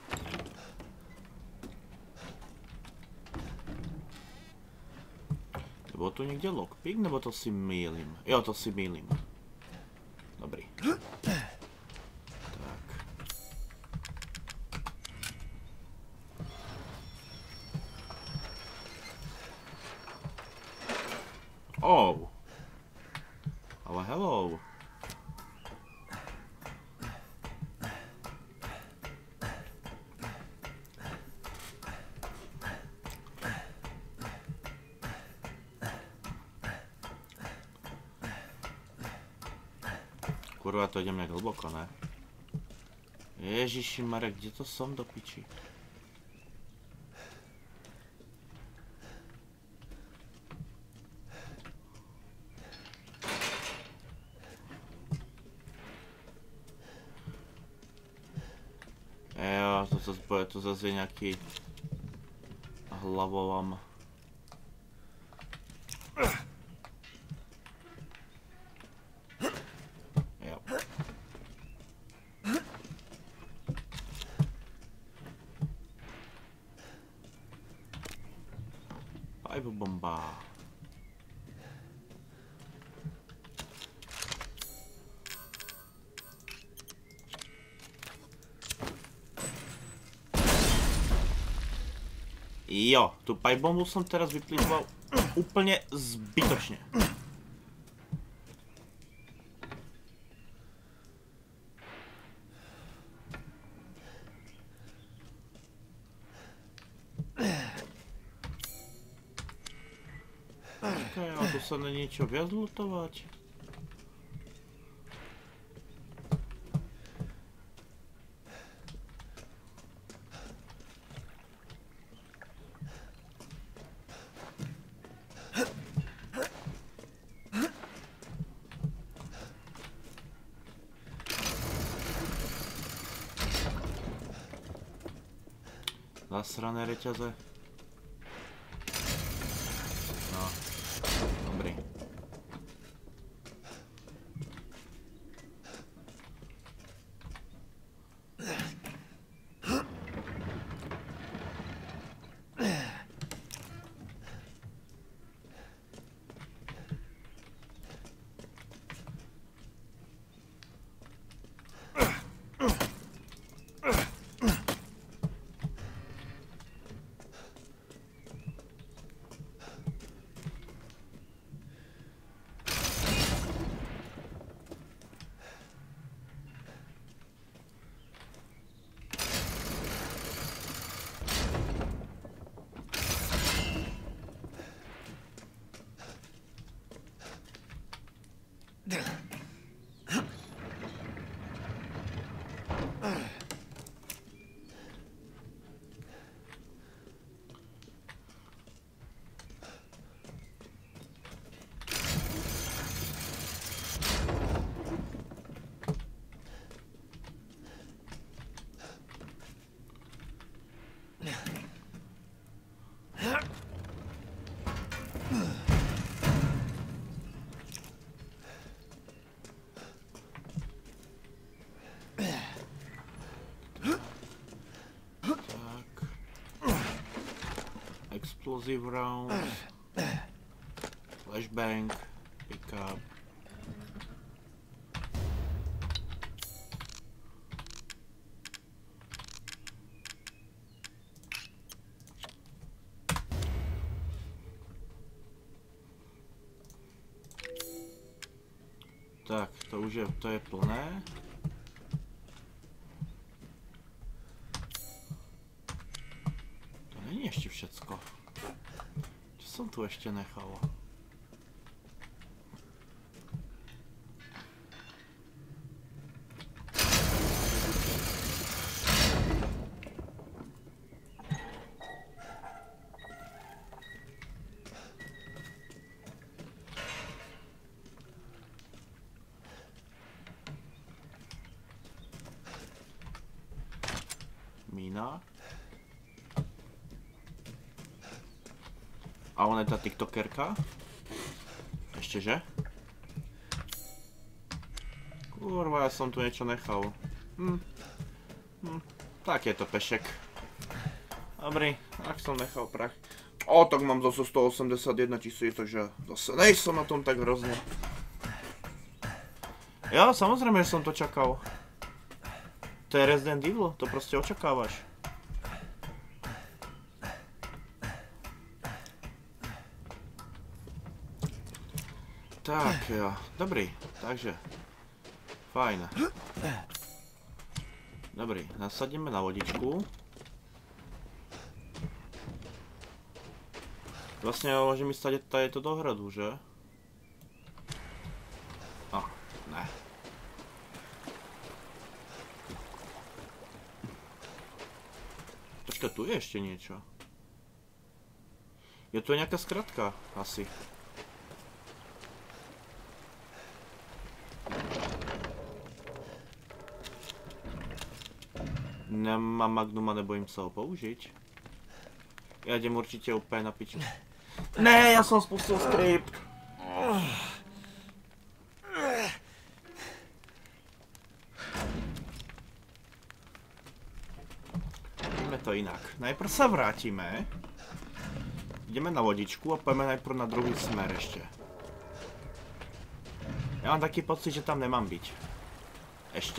Bol tu niekde lockpick, nebo to si mýlim? Jo, to si mýlim. Dobrý. Oh. Oh, hello. Kurva, to idem nejak hlboko, ne? Ježiši Marek, kde to som do piči? zase bude to zase nějaký hlavolam. Jo. Pipe bomba. Jo, tu pipe bombu jsem teraz vyplýval úplně zbytočně. Čekaj, ale tu se není čo viac lutovat. Zasrané reťaze. No, dobrý. Explosive rounds, flashbang, pickup. Tak, to už je, to je plné. To není ještě všecko. Co jsem tu ještě nechal? Mína. A ona je ta tiktokerka? Ještě že? Kurva, já jsem tu něco nechal. Hm. Hm. Tak je to pešek. Dobrý, tak jsem nechal prach. O, tak mám zase sto osmdesát jedna tisíc, takže zase nejsem na tom tak hrozně. Jo, samozřejmě, že jsem to čakal. To je Resident Evil, to prostě očekáváš. Tak jo, dobrý, takže fajn. Dobrý, nasadíme na vodičku. Vlastně môžem ísť tady, tady to do hradu, že? A, ne. Počkej, tu je ještě něco. Je to nějaká zkratka, asi. Nemám Magnum a nebojím sa ho použiť. Ja idem určite úplne na piču. Ne, ja som spustil skript. Ideme to inak. Najprv sa vrátime. Ideme na lodičku a pojeme najprv na druhý smer ešte. Ja mám taký pocit, že tam nemám byť. Ešte.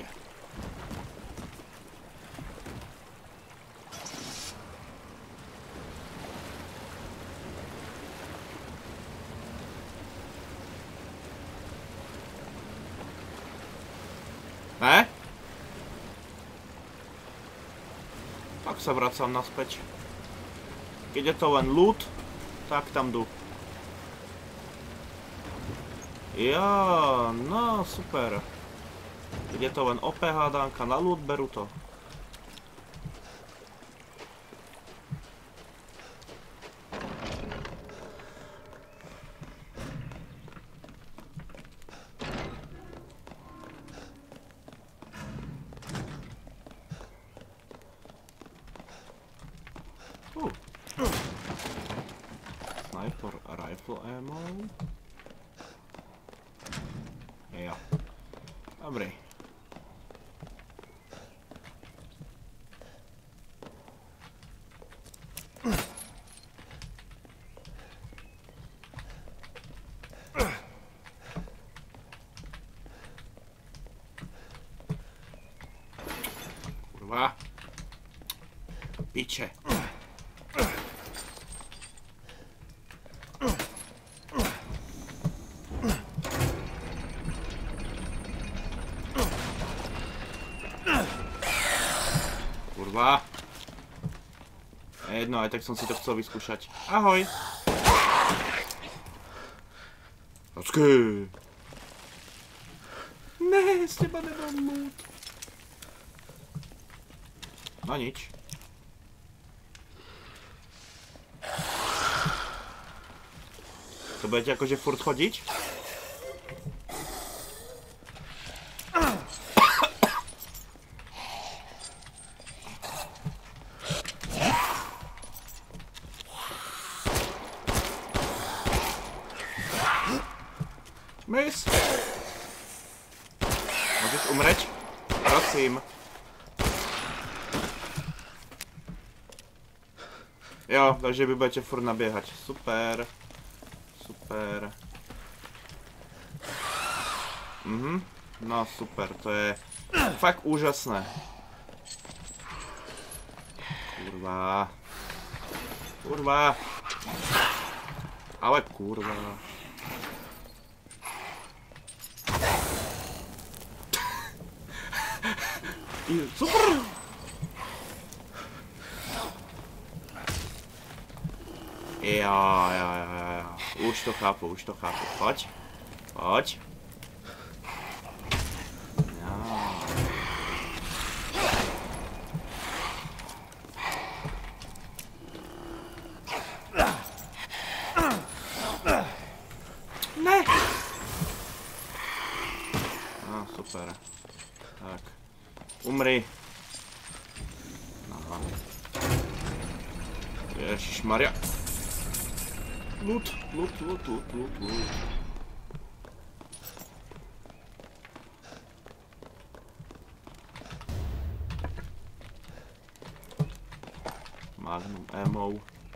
Ne? Tak sa vracam naspäť. Keď je to len loot, tak tam jdu. Ja, no super. Keď je to len ó pé hádánka na loot, beru to. Uh. Sniper rifle ammo. Jo. Dobrý. Kurva. Piče. Kurva. Jedno, aj tak som si to chcel vyskúšať. Ahoj. Počkej. Ne, z teba nemám loot. No nič. To budete akože furt chodiť? Miss! Môžeš umreť? Prosím. Jo, takže vy budete furt nabiehať. Super. Super. Mhm. No super, to je fakt úžasné. Kurva. Kurva. Ale kurva. Super! Jo, jo, jo, jo. Už to chápu, už to chápu. Pojď. Pojď. Jo. Ne! No, super. Tak. Umri. Aha. Ježišmarja. Loot, loot, loot, loot, loot, loot. Magnum ammo.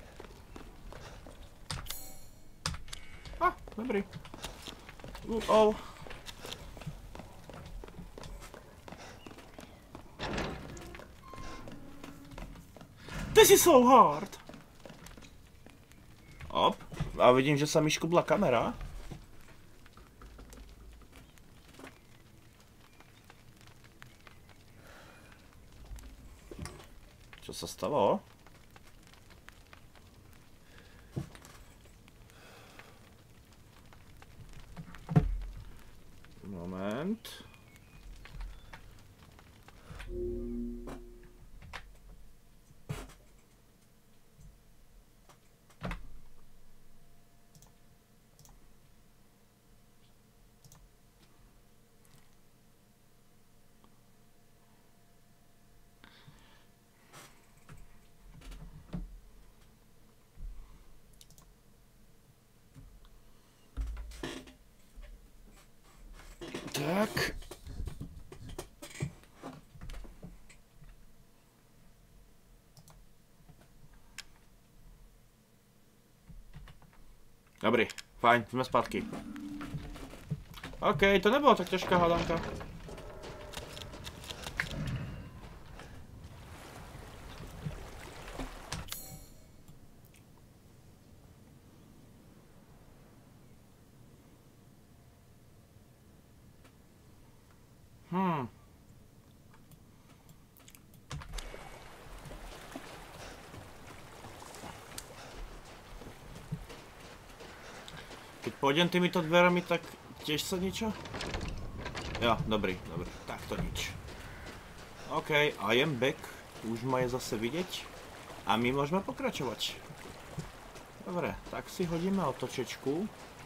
Ah, dobrý. Loot all. This is so hard. Op. A vidím, že sa mi škubla kamera. Čo sa stalo? Moment. Tak. Dobrý, fajn, jsme zpátky. OK, to nebylo tak těžká hádanka. Hmm. Keď pôjdem týmito dverami, tak tiež sa niečo? Jo, dobrý, dobrý, tak to nič. OK, I am back, už ma je zase vidieť a my môžeme pokračovať. Dobre, tak si hodíme otočečku.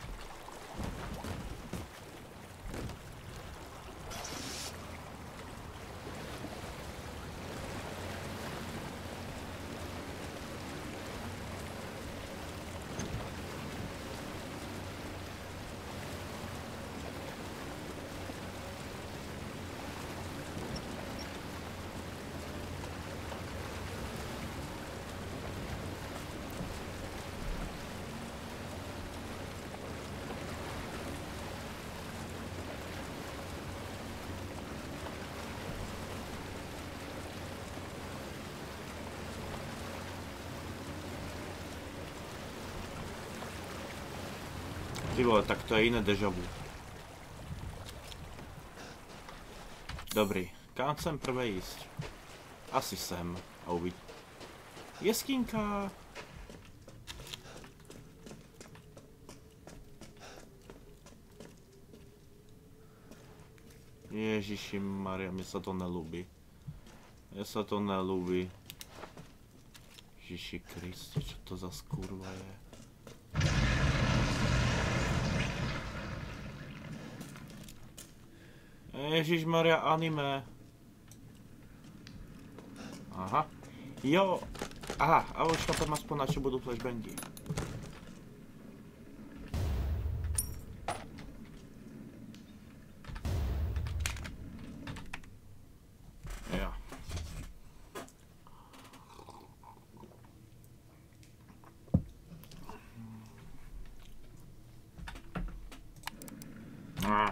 Ty vole, tak to je iné déjà vu. Dobrý, kam chcem prvé ísť? Asi sem a uvidí. Jeskyňka! Ježiši Maria, mi sa to nelúbi. Mne sa to nelúbi. Ježiši Kriste, čo to za skurva je? Ježišmaria, anime. Aha. Jo. Aha, a už chápem aspoň na čo budú flashbangy. Jo. Ah.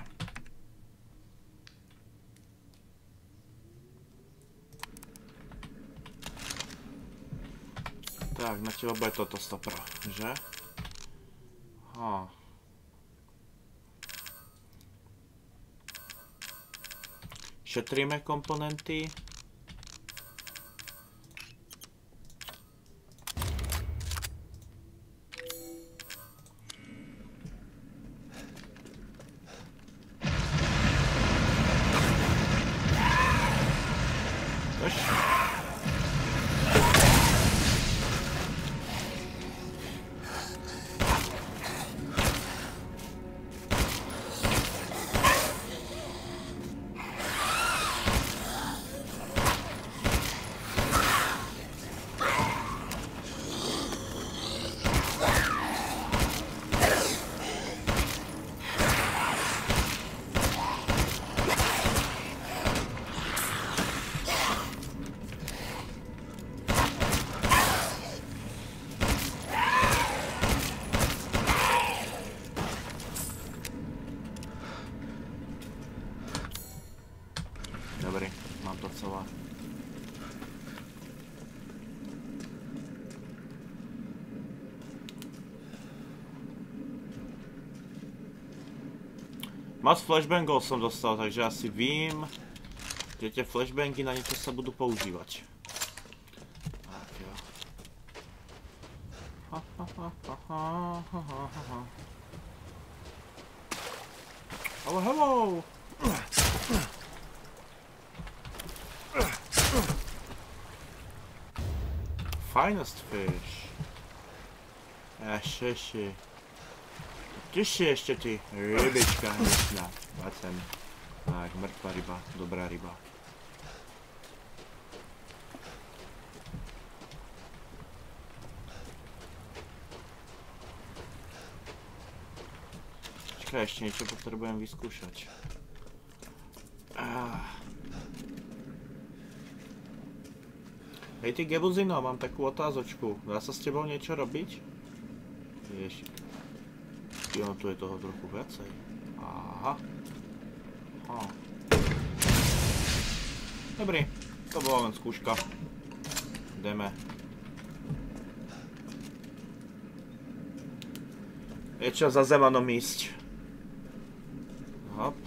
Tak, na teba bude toto stopro, že? Ha. Šetríme komponenty. Dobrý, mám to celé. Moc flashbangov som dostal, takže asi vím, že tie flashbangy na niečo sa budú používať. Tak jo. Ha, ha, ha, ha, ha, ha, ha. Ale hello! Finest fish. Ježiši. Ty si ešte ty rybička hneďná. Poď sem. Tak, mŕtva ryba, dobrá ryba. Čakaj, ešte niečo potrebujem vyskúšať. Hej ty Gebuzino, mám takú otázočku. Dá sa s tebou niečo robiť? Ježiš. Jo, tu je toho trochu viacej. Aha. Aha. Dobrý, to bola len skúška. Ideme. Je čas za Zemanom ísť. Hop.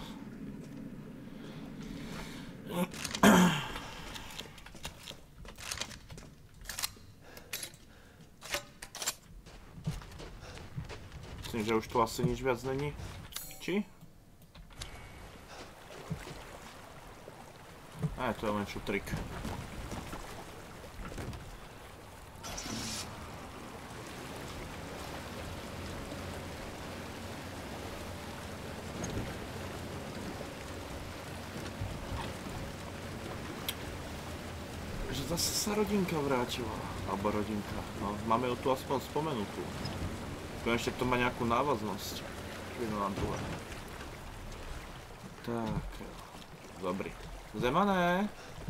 Myslím, že už tu asi nič viac není. Či? Á, to je len šutrik. Zase sa rodinka vrátila, alebo rodinka, no, máme ju tu aspoň spomenutú. Konečne to má nejakú návaznosť. Chvíľu nám tu. Tak, dobrý. Zemané!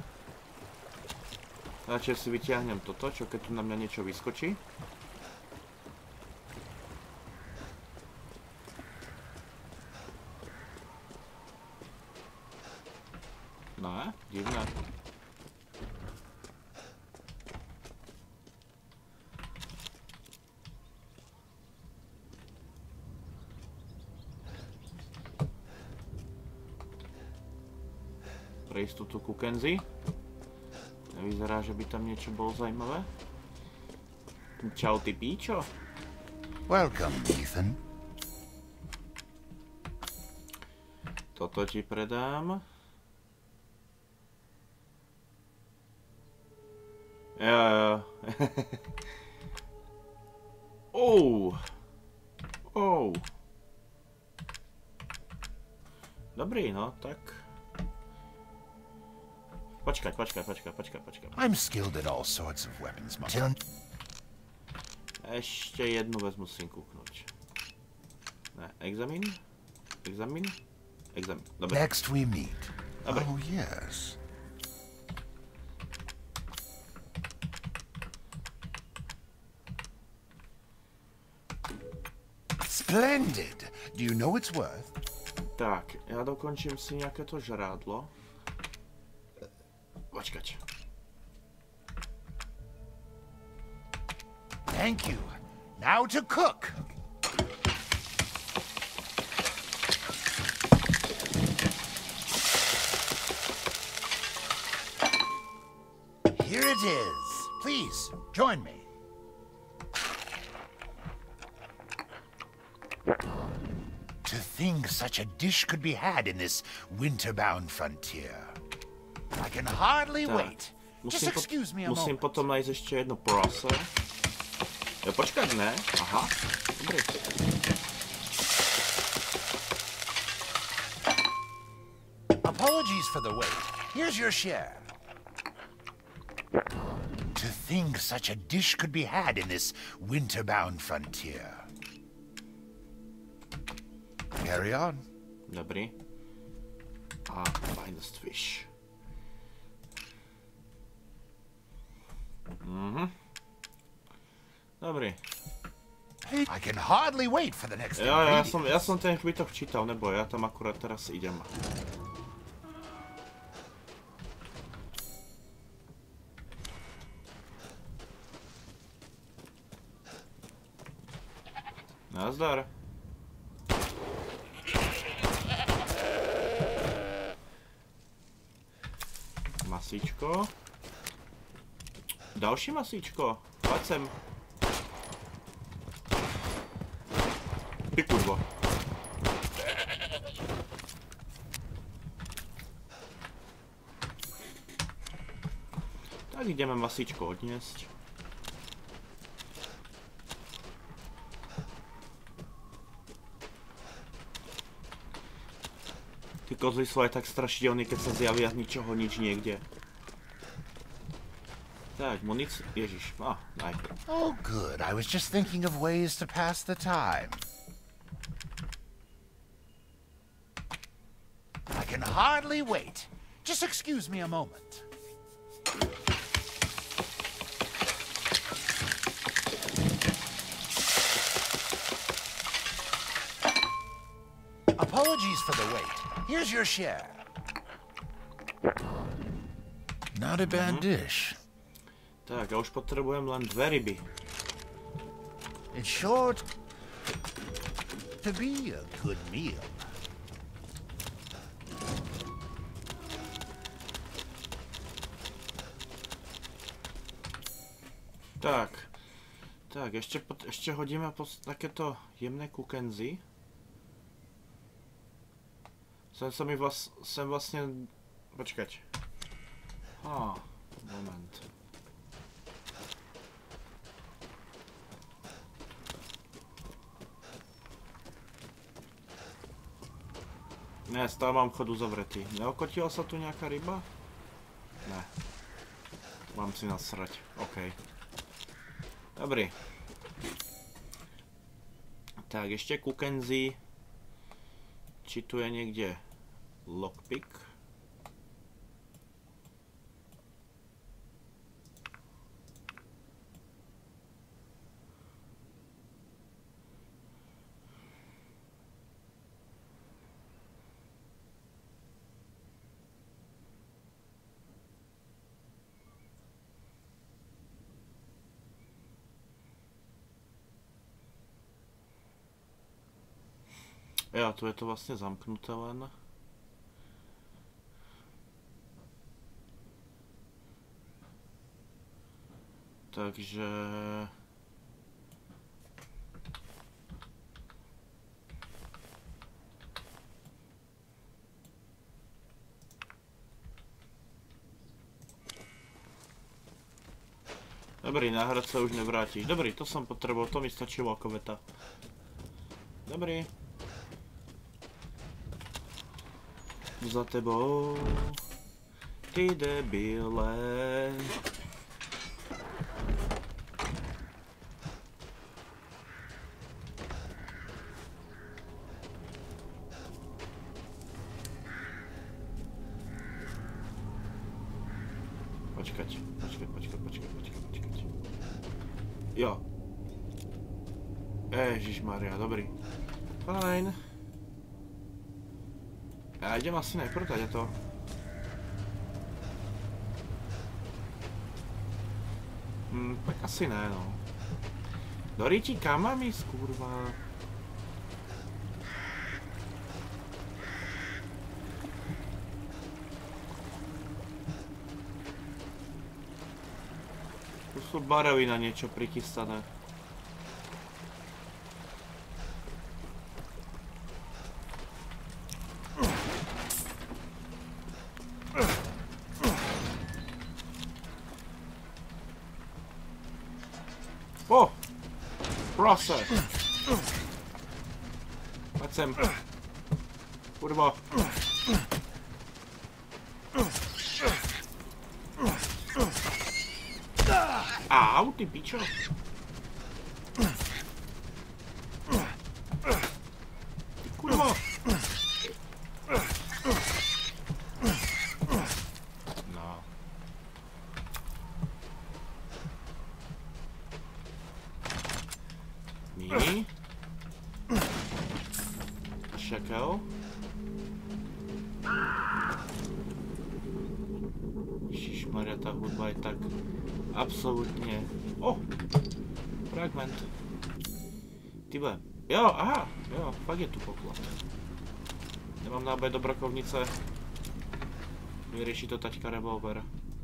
Radšej si vyťahnem toto, čo keď tu na mňa niečo vyskočí. No, divné. Pre istotu ku Kenzi. Nevyzerá, že by tam niečo bolo zaujímavé. Čau, ty píčo. Welcome, Ethan. Toto ti predám. Jo, jo. Oh. Oh. Dobrý, no, tak. Počkaj, počkaj, počkaj, počkaj, počkaj. I'm skilled at all sorts of weapons, Martin. Ešte jednu vec musím kúknuť. Ne, examín? Examín? Examín, dobre. Next we meet. Dobre. Oh, yes. Splendid. Do you know its worth? Tak, ja dokončím si nejaké to žrádlo. Počkať. Thank you. Now to cook. Here it is. Please, join me. To think such a dish could be had in this winter-bound frontier. I can hardly tak. wait. Just excuse me a moment. Musím potom nájsť ešte jedno prose. Ja, počkať, ne? Aha. Dobre. Apologies for the wait. Here's your share. To think such a dish could be had in this winter-bound frontier. Carry on. Dobrý. A finest fish. Mhm. Dobrý. I can hardly wait for the next Ja, ja, som, ja som ten chvítok čítal, nebo ja tam akurát teraz idem. Nazdar. Masíčko. Další masíčko. Poď sem. Ty kurva. Tak ideme masíčko odniesť. Ty kozly sú aj tak strašidelní, keď sa zjavia z ničoho nič niekde. Tak, munícia. Ježiš, á, daj. Oh, good. I was just thinking of ways to pass the time. I can hardly wait. Just excuse me a moment. Apologies for the wait. Here's your share. Not a bad dish. Tak, ja už potrebujem len dve ryby. It's sure to be a good meal. Tak. Tak, ešte, ešte hodíme takéto jemné kukenzy. Sem sa mi vlast, sem vlastne... Počkať. Á, moment. Ne, stále mám chod uzavretý. Neokotila sa tu nejaká ryba? Ne. Mám si nasrať. OK. Dobrý. Tak, ešte kukenzy. Či tu je niekde lockpick? Ja, tu je to vlastne zamknuté len. Takže... Dobrý, náhrad sa už nevrátiš. Dobrý, to som potreboval, to mi stačilo ako veta. Dobrý. Za tebou, ty debile. Počkať, počkať, počkať, počkať, počkať, počkať. Jo. Ježišmaria, dobrý. Fajn. Ja idem asi najprv tady to. Hm, tak asi ne, no. Dorítí kamami, skurva. Tu sú barevy na niečo prichystané. O! Prase! Pojď sem. Kurva. Au, ty pičo. Ty kurva. No. Mini. Šakel. Ježišmarja, tá hudba je tak absolútne... O! Fragment. Tybe. Jo, aha, jo, fakt je tu poklad. Nemám náboj do brokovnice. Vyrieši to taťka revolver.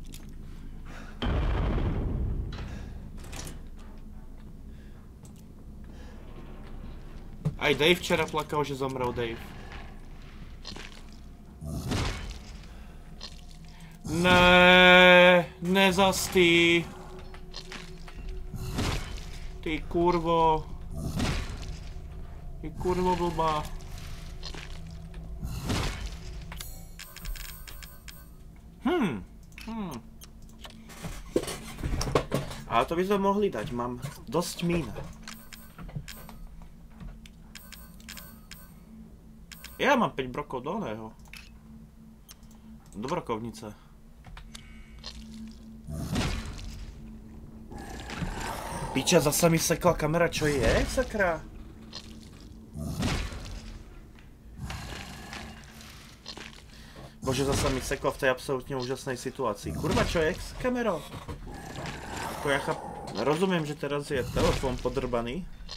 Aj Dave včera plakal, že zomrel Dave. Ne, nezastý. Ty kurvo. Ty kurvo blbá. Hm, hm. Ale to by sme mohli dať, mám dosť mín. Ja mám päť brokov do oného. do brokovnice. Piča, zasa mi sekla kamera, čo je, sakra? Bože, zasa mi sekla v tej absolútne úžasnej situácii. Kurva, čo je s kamerou? Ako ja chap... Rozumiem, že teraz je telefón podrbaný.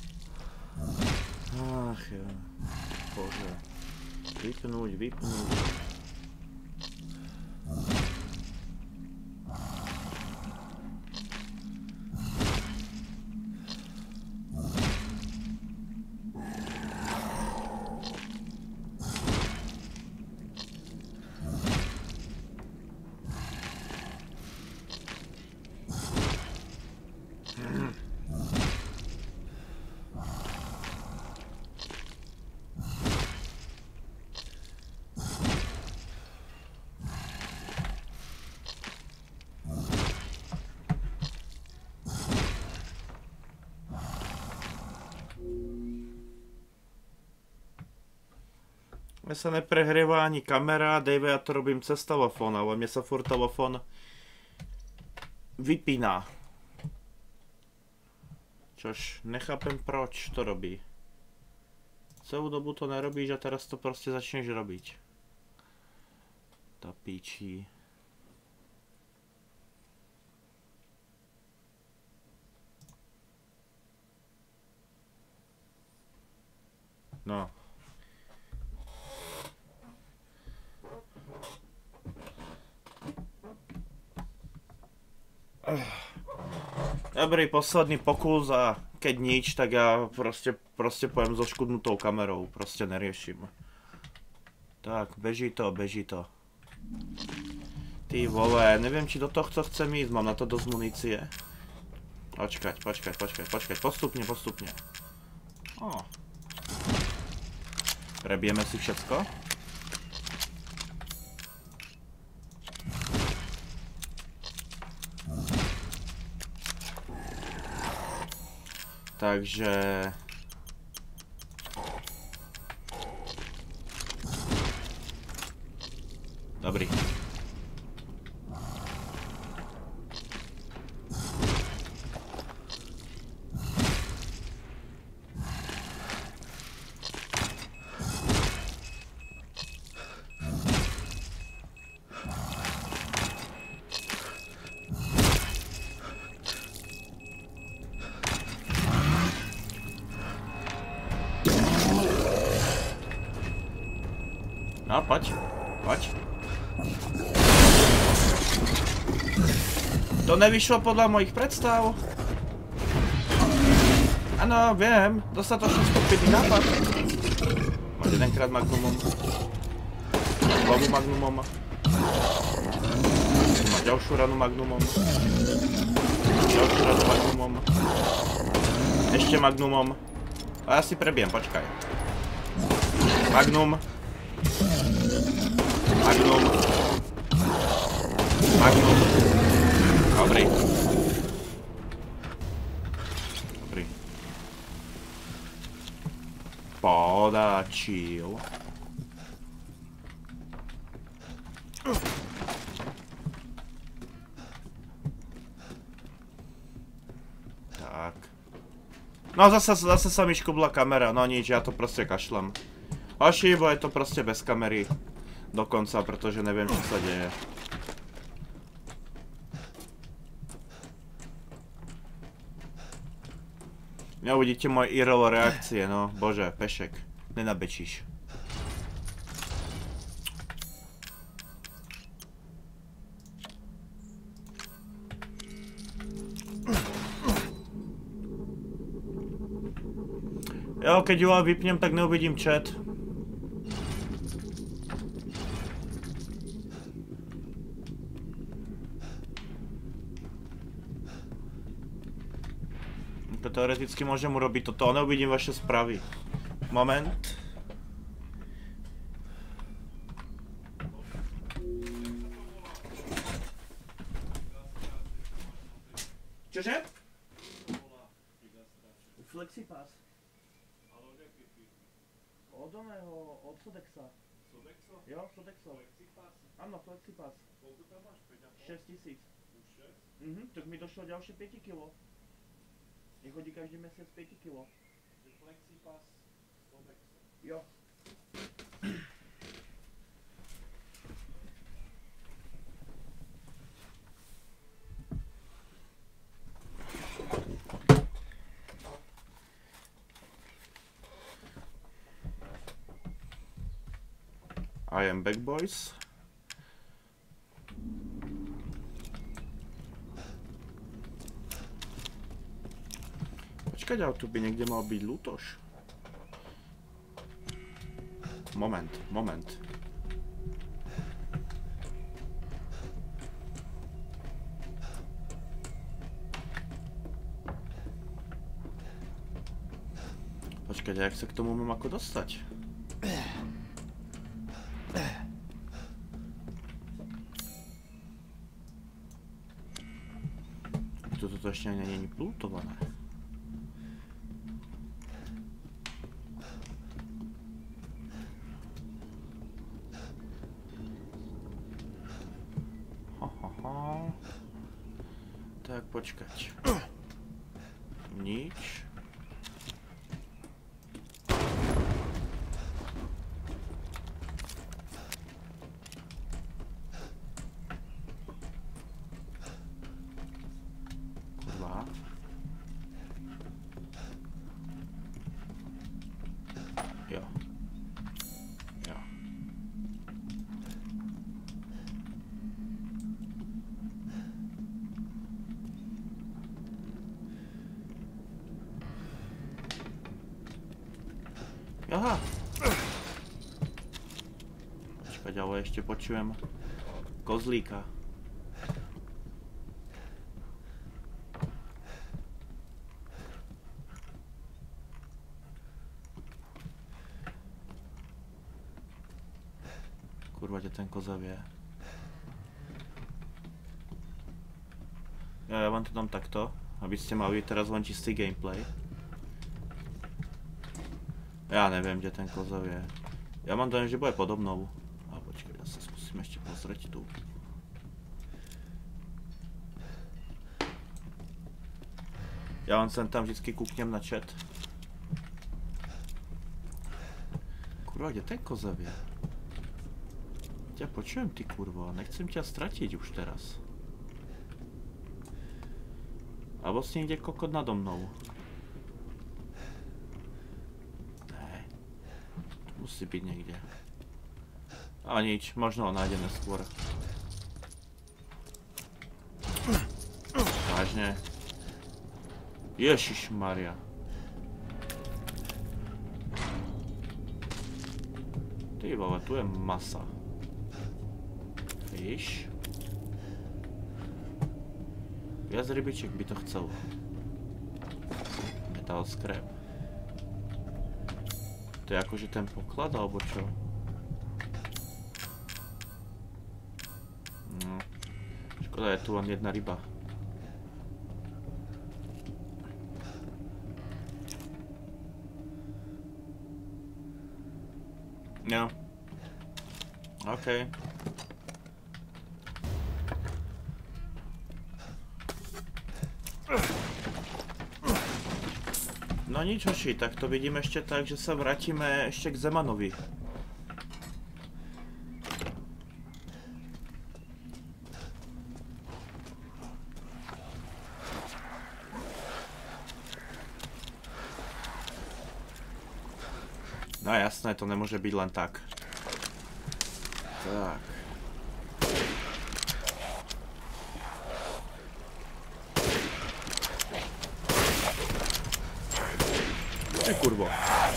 Ach ja. Bože. Vypnúť, vypnúť. Mne sa neprehrieva ani kamera, Dave, ja to robím cez telefón, ale mne sa furt telefón vypína. Čož nechápem, proč to robí. Celú dobu to nerobíš a teraz to proste začneš robiť. Tá píči. No. Dobrý, posledný pokus a keď nič, tak ja proste, proste pojem so škudnutou kamerou, proste neriešim. Tak, beží to, beží to. Ty vole, neviem, či do tohto chcem ísť, mám na to dosť munície. Počkať, počkať, počkať, počkať, postupne, postupne. Ó. Prebijeme si všetko. Takže... Dobrý. No, poď, poď. To nevyšlo podľa mojich predstav. Áno, viem, dostatočne stupidný nápad. Máš jedenkrát magnumom. Znovu magnumom. Máš ďalšiu ranu magnumom. Ďalšiu ranu magnumom. Ešte magnumom. A ja si prebijem, počkaj. Magnum. Magnum. Magnum. Dobrý. Dobrý. Podačil. Tak. No zase, zase sa mi škubla kamera, no nič, ja to proste kašlem. Ošibo, je to proste bez kamery. Dokonca, pretože neviem, čo sa deje. Neuvidíte moje I R L reakcie, no. Bože, pešek. Nenabečíš. Jo, keď ju vypnem, tak neuvidím chat. Teoreticky môžem urobiť toto, ale neuvidím vaše správy. Moment. Čože? Flexipass. Od oného, od Sodexa. Jo, Sodexo. Áno, Flexipass. šesť tisíc. Mhm, tak mi došlo ďalšie päť kilo. Nech chodí každý mesiac päť kilo. Flexipass, Sodexo. Jo. I am back, boys. Počkať, ale tu by niekde mal byť Lutoš. Moment, moment. Počkať, jak sa k tomu mám ako dostať? Toto ešte ani nie je plutované. Ha, ha, ha. Tak, počkať. Nič. Jo. Jo. Aha. Počkať, ale ešte počujem kozlíka. Kurva, kde ten koza vie. Ja, ja vám to dám takto, aby ste mali teraz len čistý gameplay. Ja neviem, kde ten koza vie. Ja mám dojem, že bude podobnou. A počkaj, ja sa skúsim ešte pozrieť tu. Ja vám sem tam vždycky kúknem na chat. Kurva, kde ten koza vie? Ja počujem, ty kurvo, nechcem ťa stratiť už teraz. Alebo si niekde kokot nado mnou. Ne. Tu musí byť niekde. A nič, možno ho nájdeme skôr. Vážne. Ježišmaria. Ty vole, tu je masa. Víš? Viac rybičiek by to chcel. Metal scrap. To je akože ten poklad, alebo čo? No. Škoda, je tu len jedna ryba. No. OK. No nič, hoši, tak to vidím ešte tak, že sa vrátime ešte k Zemanovi. No jasné, to nemôže byť len tak. Tak. Ty kurvo.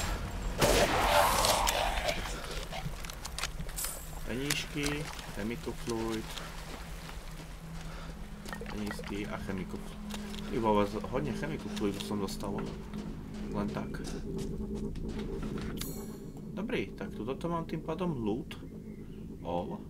Penížky, chemical fluid. Penížky a chemical fluid. Ty vole, hodne chemical fluidu som dostal. Len tak. Dobrý, tak toto mám tým pádom loot. All.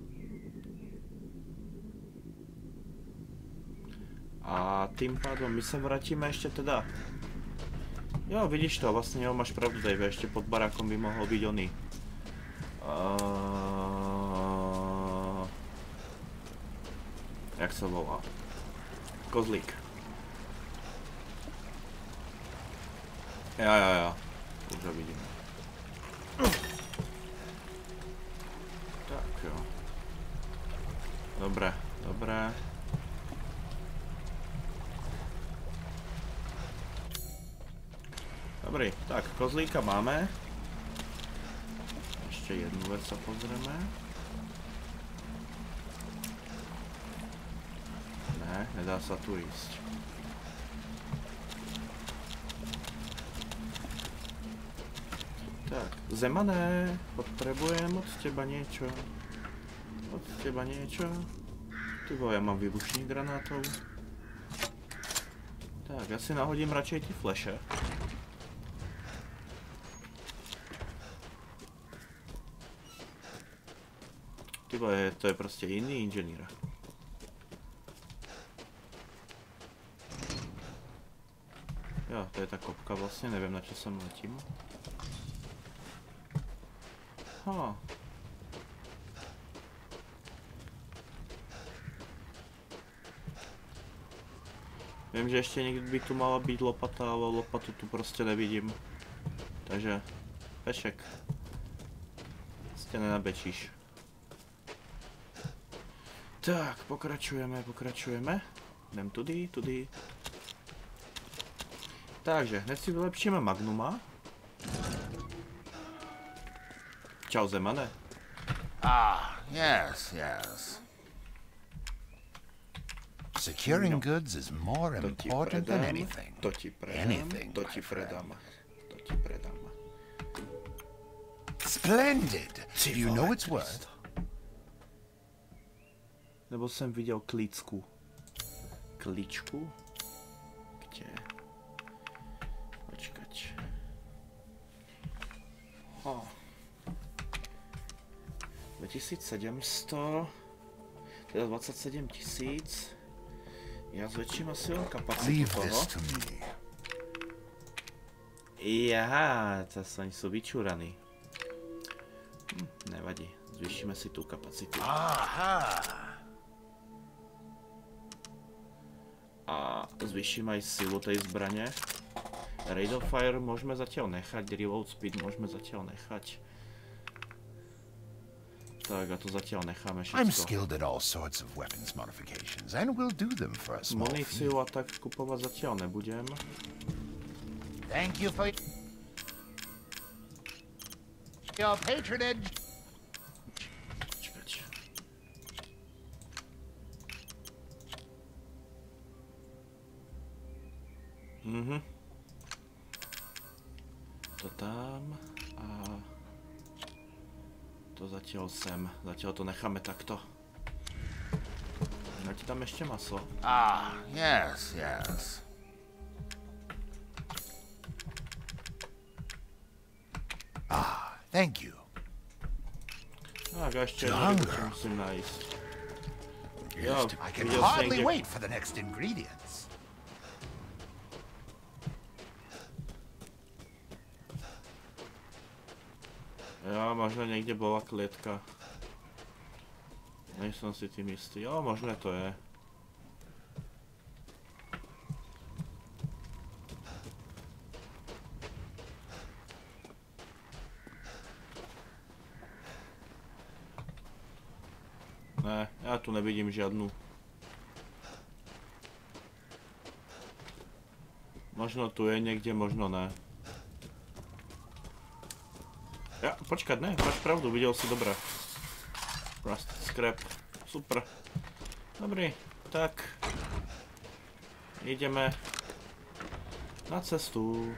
A tým pádom my sa vrátime ešte teda. Jo, vidíš to, vlastne jo, máš pravdu, Dave, ešte pod barákom by mohol byť oný. Uh, jak se volá? Kozlík. Jo, jo, jo. Už ho vidím. Tak jo. Dobré, dobré. Dobrý, tak kozlíka máme. Ještě jednu věc se pozrieme. Ne, nedá se tu jíst. Tak, Zemané, potrebujem od teba niečo. Od teba niečo. Ty vole, ja mám výbušník granátov. Tak, ja si nahodím radšej ty fleše. Ty vole, to je prostě jiný inženýr. Jo, to je ta kopka vlastně, nevím na čo sem letím. Ha. Vím, že ještě někdy by tu mala být lopata, ale lopatu tu prostě nevidím. Takže, pešek. Prostě nenabečíš. Tak, pokračujeme, pokračujeme. Jdem tudy, tudy. Takže, hned si vylepšíme Magnuma. Čau, Zemane. Ah, yes, yes. Securing No. goods is more important than anything. To ti predám, Anything, to my ti predám, friend. to ti predám. Splendid. Do you know its worth? Nebo jsem viděl klíčku. Klíčku? Kde? Počkať. Oh. dvetisíc sedm sto, teda dvacet sedm tisíc. Já zvětším asi jen kapacitu toho. Jaha, to oni jsou vyčuraný. Hm, nevadí, zvýšíme si tu kapacitu. Aha. A zvýšíme aj silu tej zbraně. Rate of fire môžeme zatiaľ nechať, reload speed môžeme zatiaľ nechať. Tak a to zatiaľ necháme všetko. I'm skilled at all sorts of weapons modifications and will do them for a small fee. Muníciu a tak kupovat zatiaľ nebudem. Thank you for your patronage. Počkať. Mhm. To tam a to zatiaľ sem. Zatiaľ to necháme takto. Máte tam ještě maso? Ah, yes, yes. Ah, thank you. Tak a ještě jednu si musím najíst. Jo, I can viděl hardly jsem někde... wait for the next ingredients. Jo, možná někde byla klietka. Nejsem si tím jistý. Jo, možná to je. Ne, já tu nevidím žádnou. Možno tu je někde, možno ne. Ja, počkať, ne, máš pravdu, videl si dobré. Rust scrap, super. Dobrý, tak. Ideme na cestu.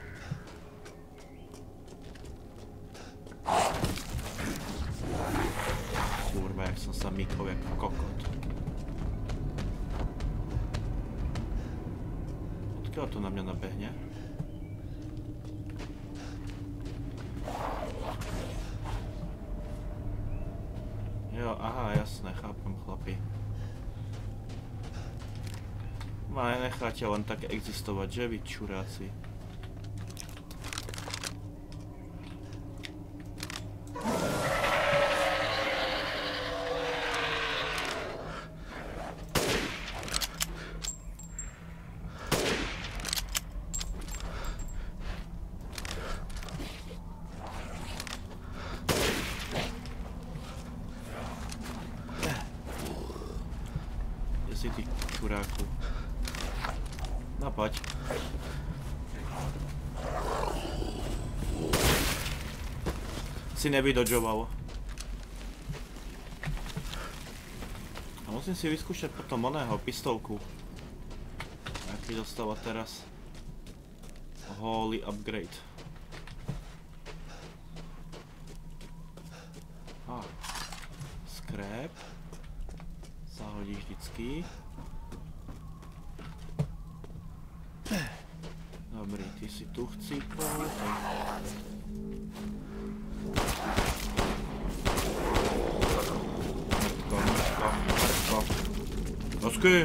Kurva, jak som sa mykol jak kokot. Odkiaľ to na mňa nabehne? Jo, aha, jasné, chápem, chlapi. Ma necháte len tak existovať, že vy čuráci? čuráku. No poď. Si nevydodžoval. A musím si vyskúšať potom oného pistolku. Aký dostáva teraz. Holy upgrade. A. Scrap. Zahodí vždycky. Dobrý, ty si tu chcípol. Mrtko, mrtko, mrtko. Nosky!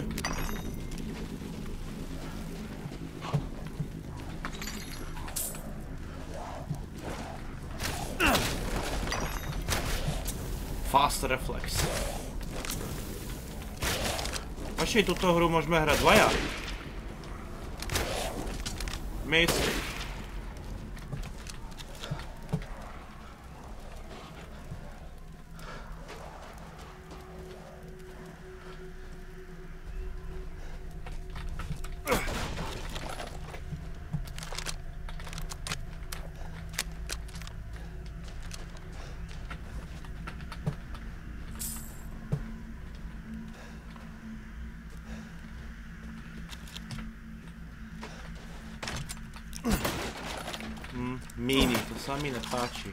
Fast reflex. Vaši tuto hru môžeme hrať dvaja. Miss. Míny, to sa mi nepáči.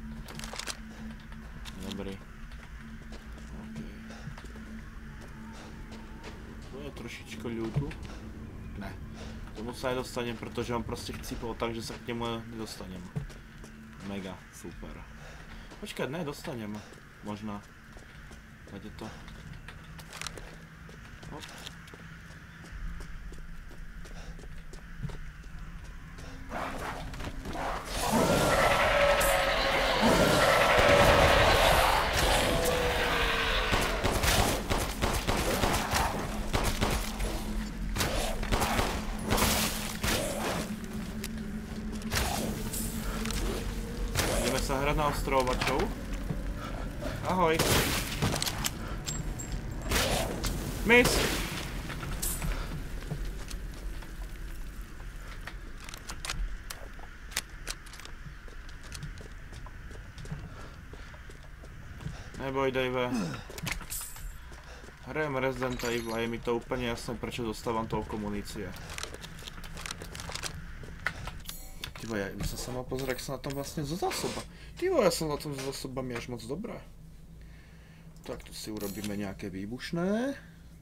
Dobrý. Okay. Tu je trošičko ľudu. Ne. Tomu sa nedostanem, pretože on proste chcípol tak, že sa k nemu nedostanem. Mega, super. Počkať, ne, dostanem. Možná. Tady to. Hop. Na ostrovovačov. Ahoj. Miss. Neboj, Dave. Hrajem Resident Evil a je mi to úplne jasné, prečo dostávam toľko munície. Tybo, ja by som sa mal pozrieť, ak sa na tom vlastne zo zásoba. Tybo, ja som na tom zo zásobami až moc dobré. Tak tu si urobíme nejaké výbušné.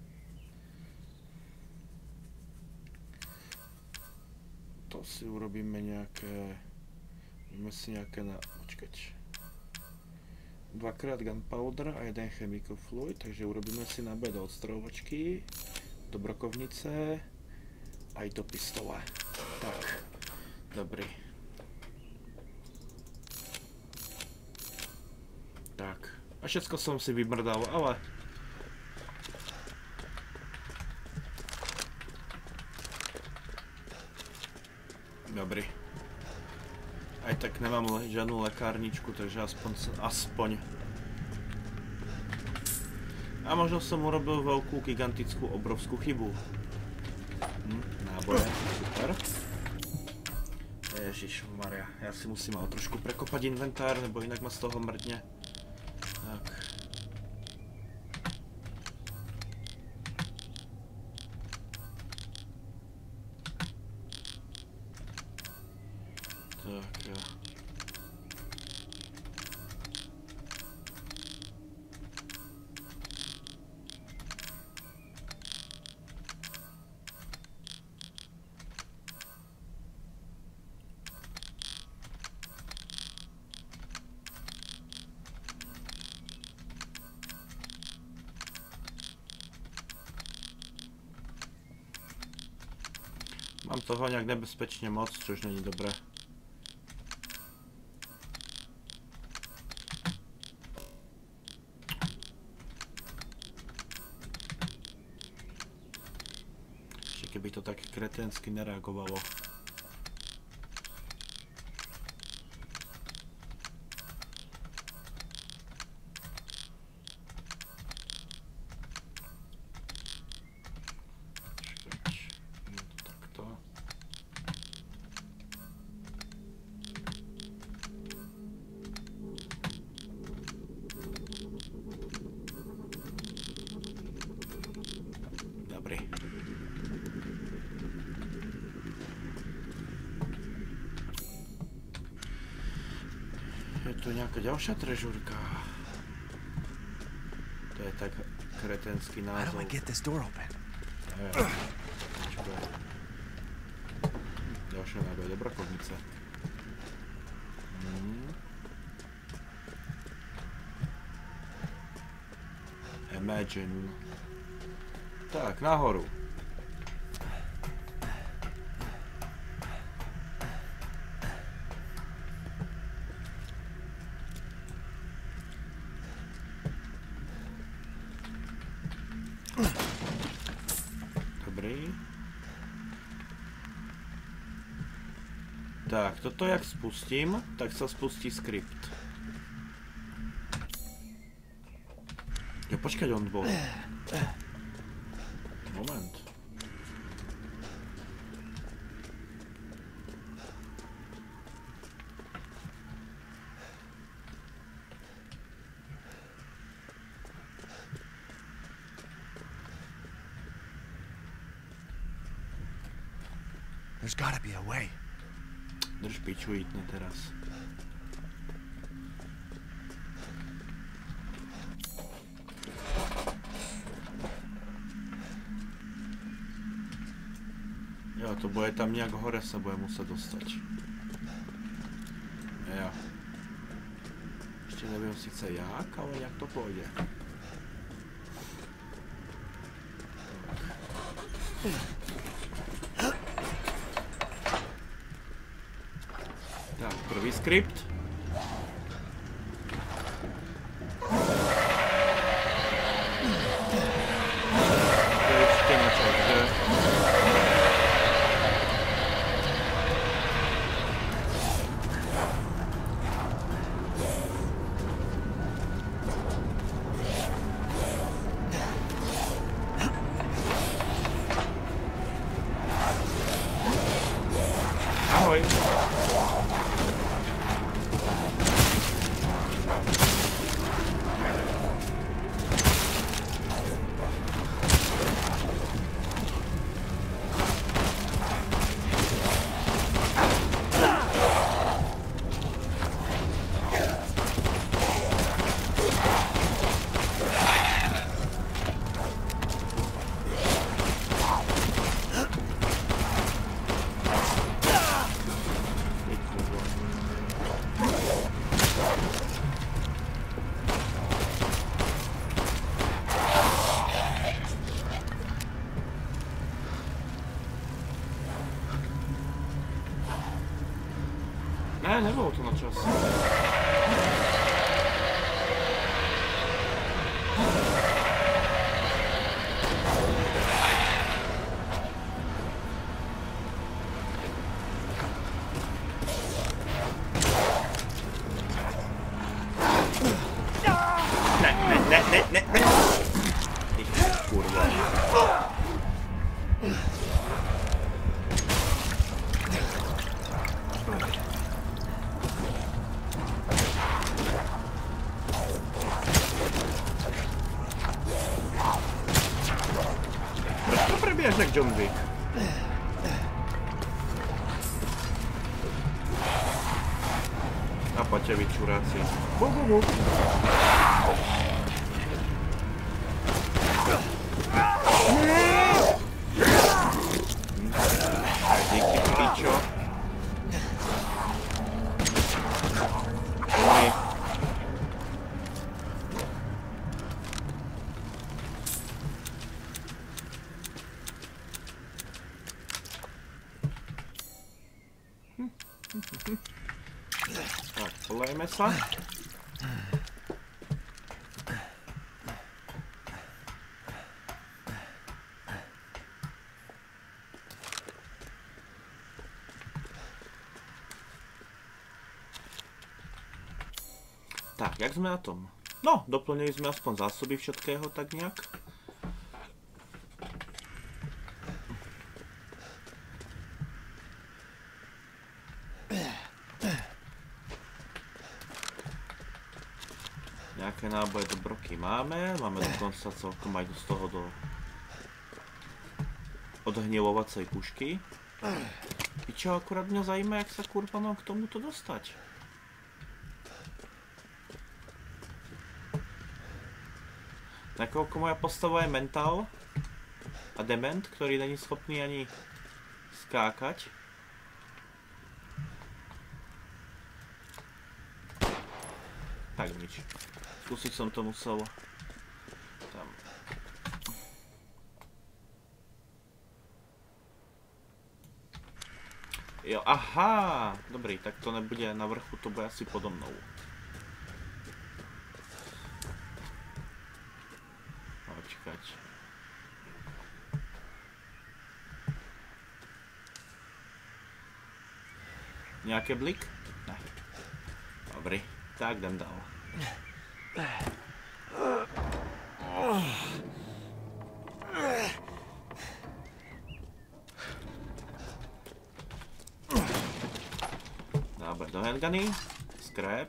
To si urobíme nejaké... Urobíme si nejaké na... Počkať. Dvakrát gunpowder a jeden chemical fluid, takže urobíme si na B do odstrovovačky, do brokovnice, aj do pistole. Tak. Dobrý. Tak. A všetko som si vymrdal, ale... Dobrý. Aj tak nemám le žiadnu lekárničku, takže aspoň... aspoň. A možno som urobil veľkú, gigantickú, obrovskú chybu. Hm, náboje, super. Ježišmaria, ja si musím ale trošku prekopať inventár, nebo inak ma z toho mrdne. Tak. Tak, ja. Mám toho nejak nebezpečne moc, čož není dobré. Ešte keby to tak kreténsky nereagovalo. To je nejaká ďalšia trežúrka. To je tak kretenský názov. How do I get this door open? Neviem. Ďalšia náboj do brokovnice. Hmm. Imagine. Tak, nahoru. Dobrý. Tak, toto jak spustím, tak sa spustí skript. Jo, počkať, on bol. Moment. There's gotta be a way. Drž piču, jítne teraz. Jo, to bude tam nějak hore se bude muset dostat. Jo. Ještě nevím sice jak, ale jak to půjde. Tak, první skript. To je určitě na čas, že? Ahoj. Ne, nebylo to na čas. Ne, ne, ne, ne, ne, ne. Ty kurva. Proběž jak John Wick. A paťa vyčuráci. Bu, bu, bu. Díky, pičo. Oj. Tak, polejme sa. Tak, jak sme na tom? No, doplnili sme aspoň zásoby všetkého tak nejak. Nejaké náboje do broky máme, máme dokonca celkom aj z toho do odhnilovacej pušky. I čo akurát mňa zajíma, jak sa kurva mám k tomuto dostať. Nakoľko moja postava je mentál a dement, ktorý není schopný ani skákať. Tak nič. Skúsiť som to musel tam. Jo, aha! Dobrý, tak to nebude na vrchu, to bude asi podo mnou. Počkať. Nejaké blik? Ne. Dobrý, tak jdem dál. Náber do handguny, scrap,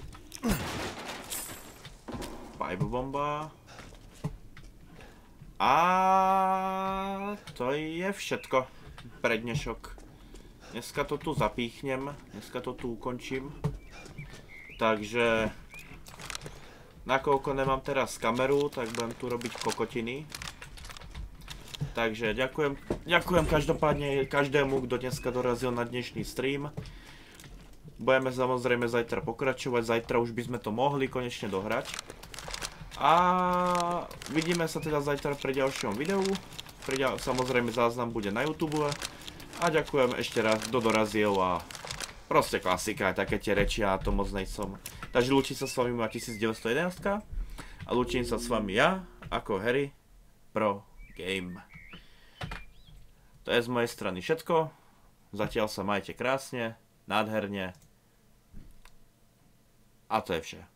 pipe bomba a to je všetko pre dnešok. Dneska to tu zapíchnem, dneska to tu ukončím, takže nakoľko nemám teraz kameru, tak budem tu robiť kokotiny. Takže ďakujem, ďakujem každopádne každému, kto dneska dorazil na dnešný stream. Budeme samozrejme zajtra pokračovať, zajtra už by sme to mohli konečne dohrať. A vidíme sa teda zajtra pri ďalšom videu. Pri ďal... Samozrejme záznam bude na YouTube. A ďakujem ešte raz, kto dorazil a proste klasika, také tie reči a to moc nejsom. Takže lúčim sa s vami moja devätnásť jedenásť a lúčim sa s vami ja, ako Harry Pro Game. To je z mojej strany všetko. Zatiaľ sa majte krásne, nádherne. A to je vše.